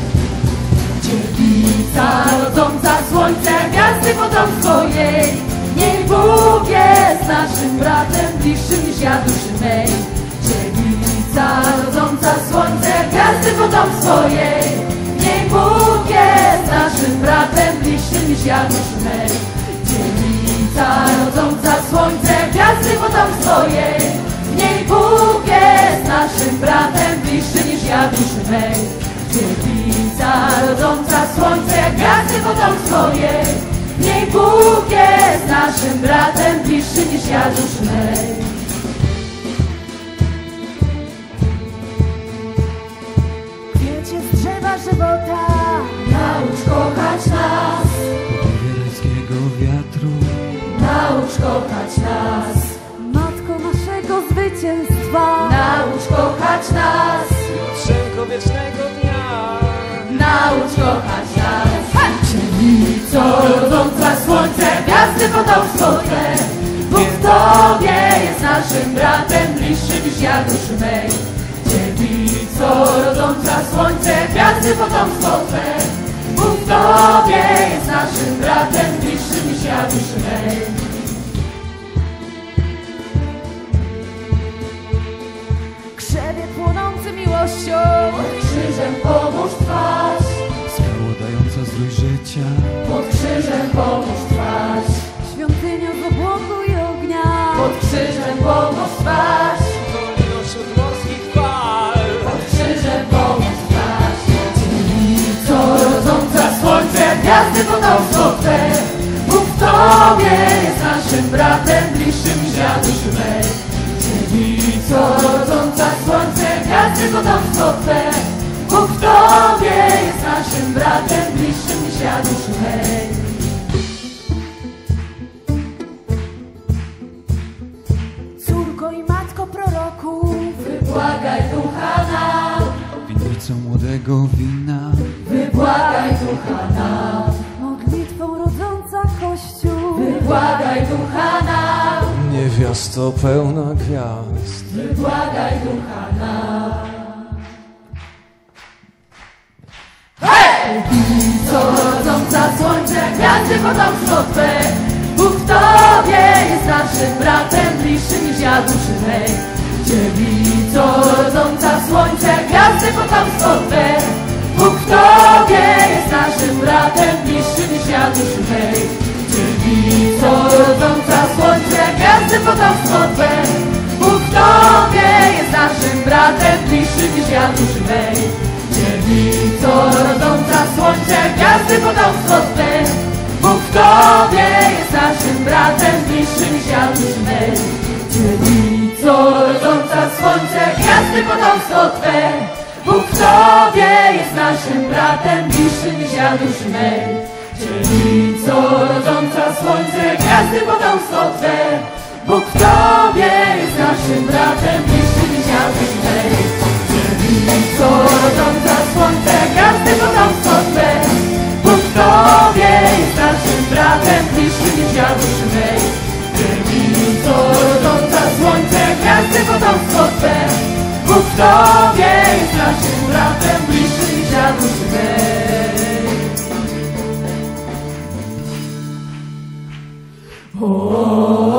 Dziewica rodząca słońce, gwiazdy potomstwo jej. Niech Bóg jest naszym bratem, bliższym niż ja duszy mej. Dziewica rodząca słońce, gwiazdy potomstwo jej. Niech Bóg jest naszym bratem, bliższym niż ja duszy mej. Dziewica rodząca słońce, gwiazdy potomstwo jej. Niech Bóg jest naszym bratem, bliższy niż ja duszy mej. Dziewica rodząca słońce, gwiazdy potomstwo jej. Niech Bóg jest naszym bratem, bliższy niż ja duszy mej. Kwiecie z drzewa żywota, naucz kochać nas. Powiereckiego wiatru. Naucz kochać nas. Matko naszego zwycięstwa, naucz kochać nas. Jutrzenko wiecznego dnia. Naucz kochać nas. Dziewico rodząca słońce, gwiazdy potomstwo Twe. Bóg w Tobie jest naszym bratem, bliższy niż ja duszy mej. Dziewico rodząca słońce, gwiazdy potomstwo Twe. Bóg w Tobie jest naszym bratem, bliższy niż ja duszy mej. Krzewie płonący miłością, pod krzyżem pomóż twarz. Skała dająca zdrój życia. Pod krzyżem pomóż twarz. Świątynią z obłoku i ognia, pod krzyżem pomóż twarz. Doliną wśród morskich fal. Pod krzyżem pomóż twarz. Dziewico rodząca słońce, gwiazdy potomstwo Twe. Bóg w Tobie jest naszym bratem, bliższym niż ja duszy mej. Dziewico rodząca słońce, gwiazdy potomstwo Twe. Bóg w Tobie jest naszym bratem, bliższym niż ja duszy mej. Córko i matko proroków, wybłagaj ducha nam. Winnicą dobrego wina. Wybłagaj ducha nam, Modlitwą rodząca Kościół. wybłagaj ducha nam, Niewiasto pełna gwiazd. wybłagaj ducha nam. Co rodząca słońce, gwiazdy potomstwo Twe. Bóg w Tobie jest naszym bratem, bliższym niż ja duszy mej. Dziewico rodząca słońce, gwiazdy potomstwo Twe. Bóg w Tobie jest naszym bratem, bliższym niż ja duszy mej. Dziewico rodząca słońce, gwiazdy potomstwo Twe. Bóg w Tobie jest naszym bratem, bliższym niż ja duszy mej. Dziewico rodząca słońce, gwiazdy potomstwo Twe. Bóg w Tobie jest naszym bratem, bliższy niż ja duszy mej. Dziewico rodząca słońce, gwiazdy potomstwo Twe. Bóg w Tobie jest naszym bratem, bliższy niż ja duszy mej. Dziewico rodząca słońce, gwiazdy potomstwo Twe. Bóg w Tobie jest naszym bratem, bliższy niż ja duszy mej. Dziewico rodząca słońce, gwiazdy potomstwo Twe. Bóg w Tobie jest naszym bratem, bliższy niż ja duszy mej. Dziewico rodząca słońce, gwiazdy potomstwo Twe. Bóg w Tobie jest naszym bratem, bliższy niż ja duszy mej.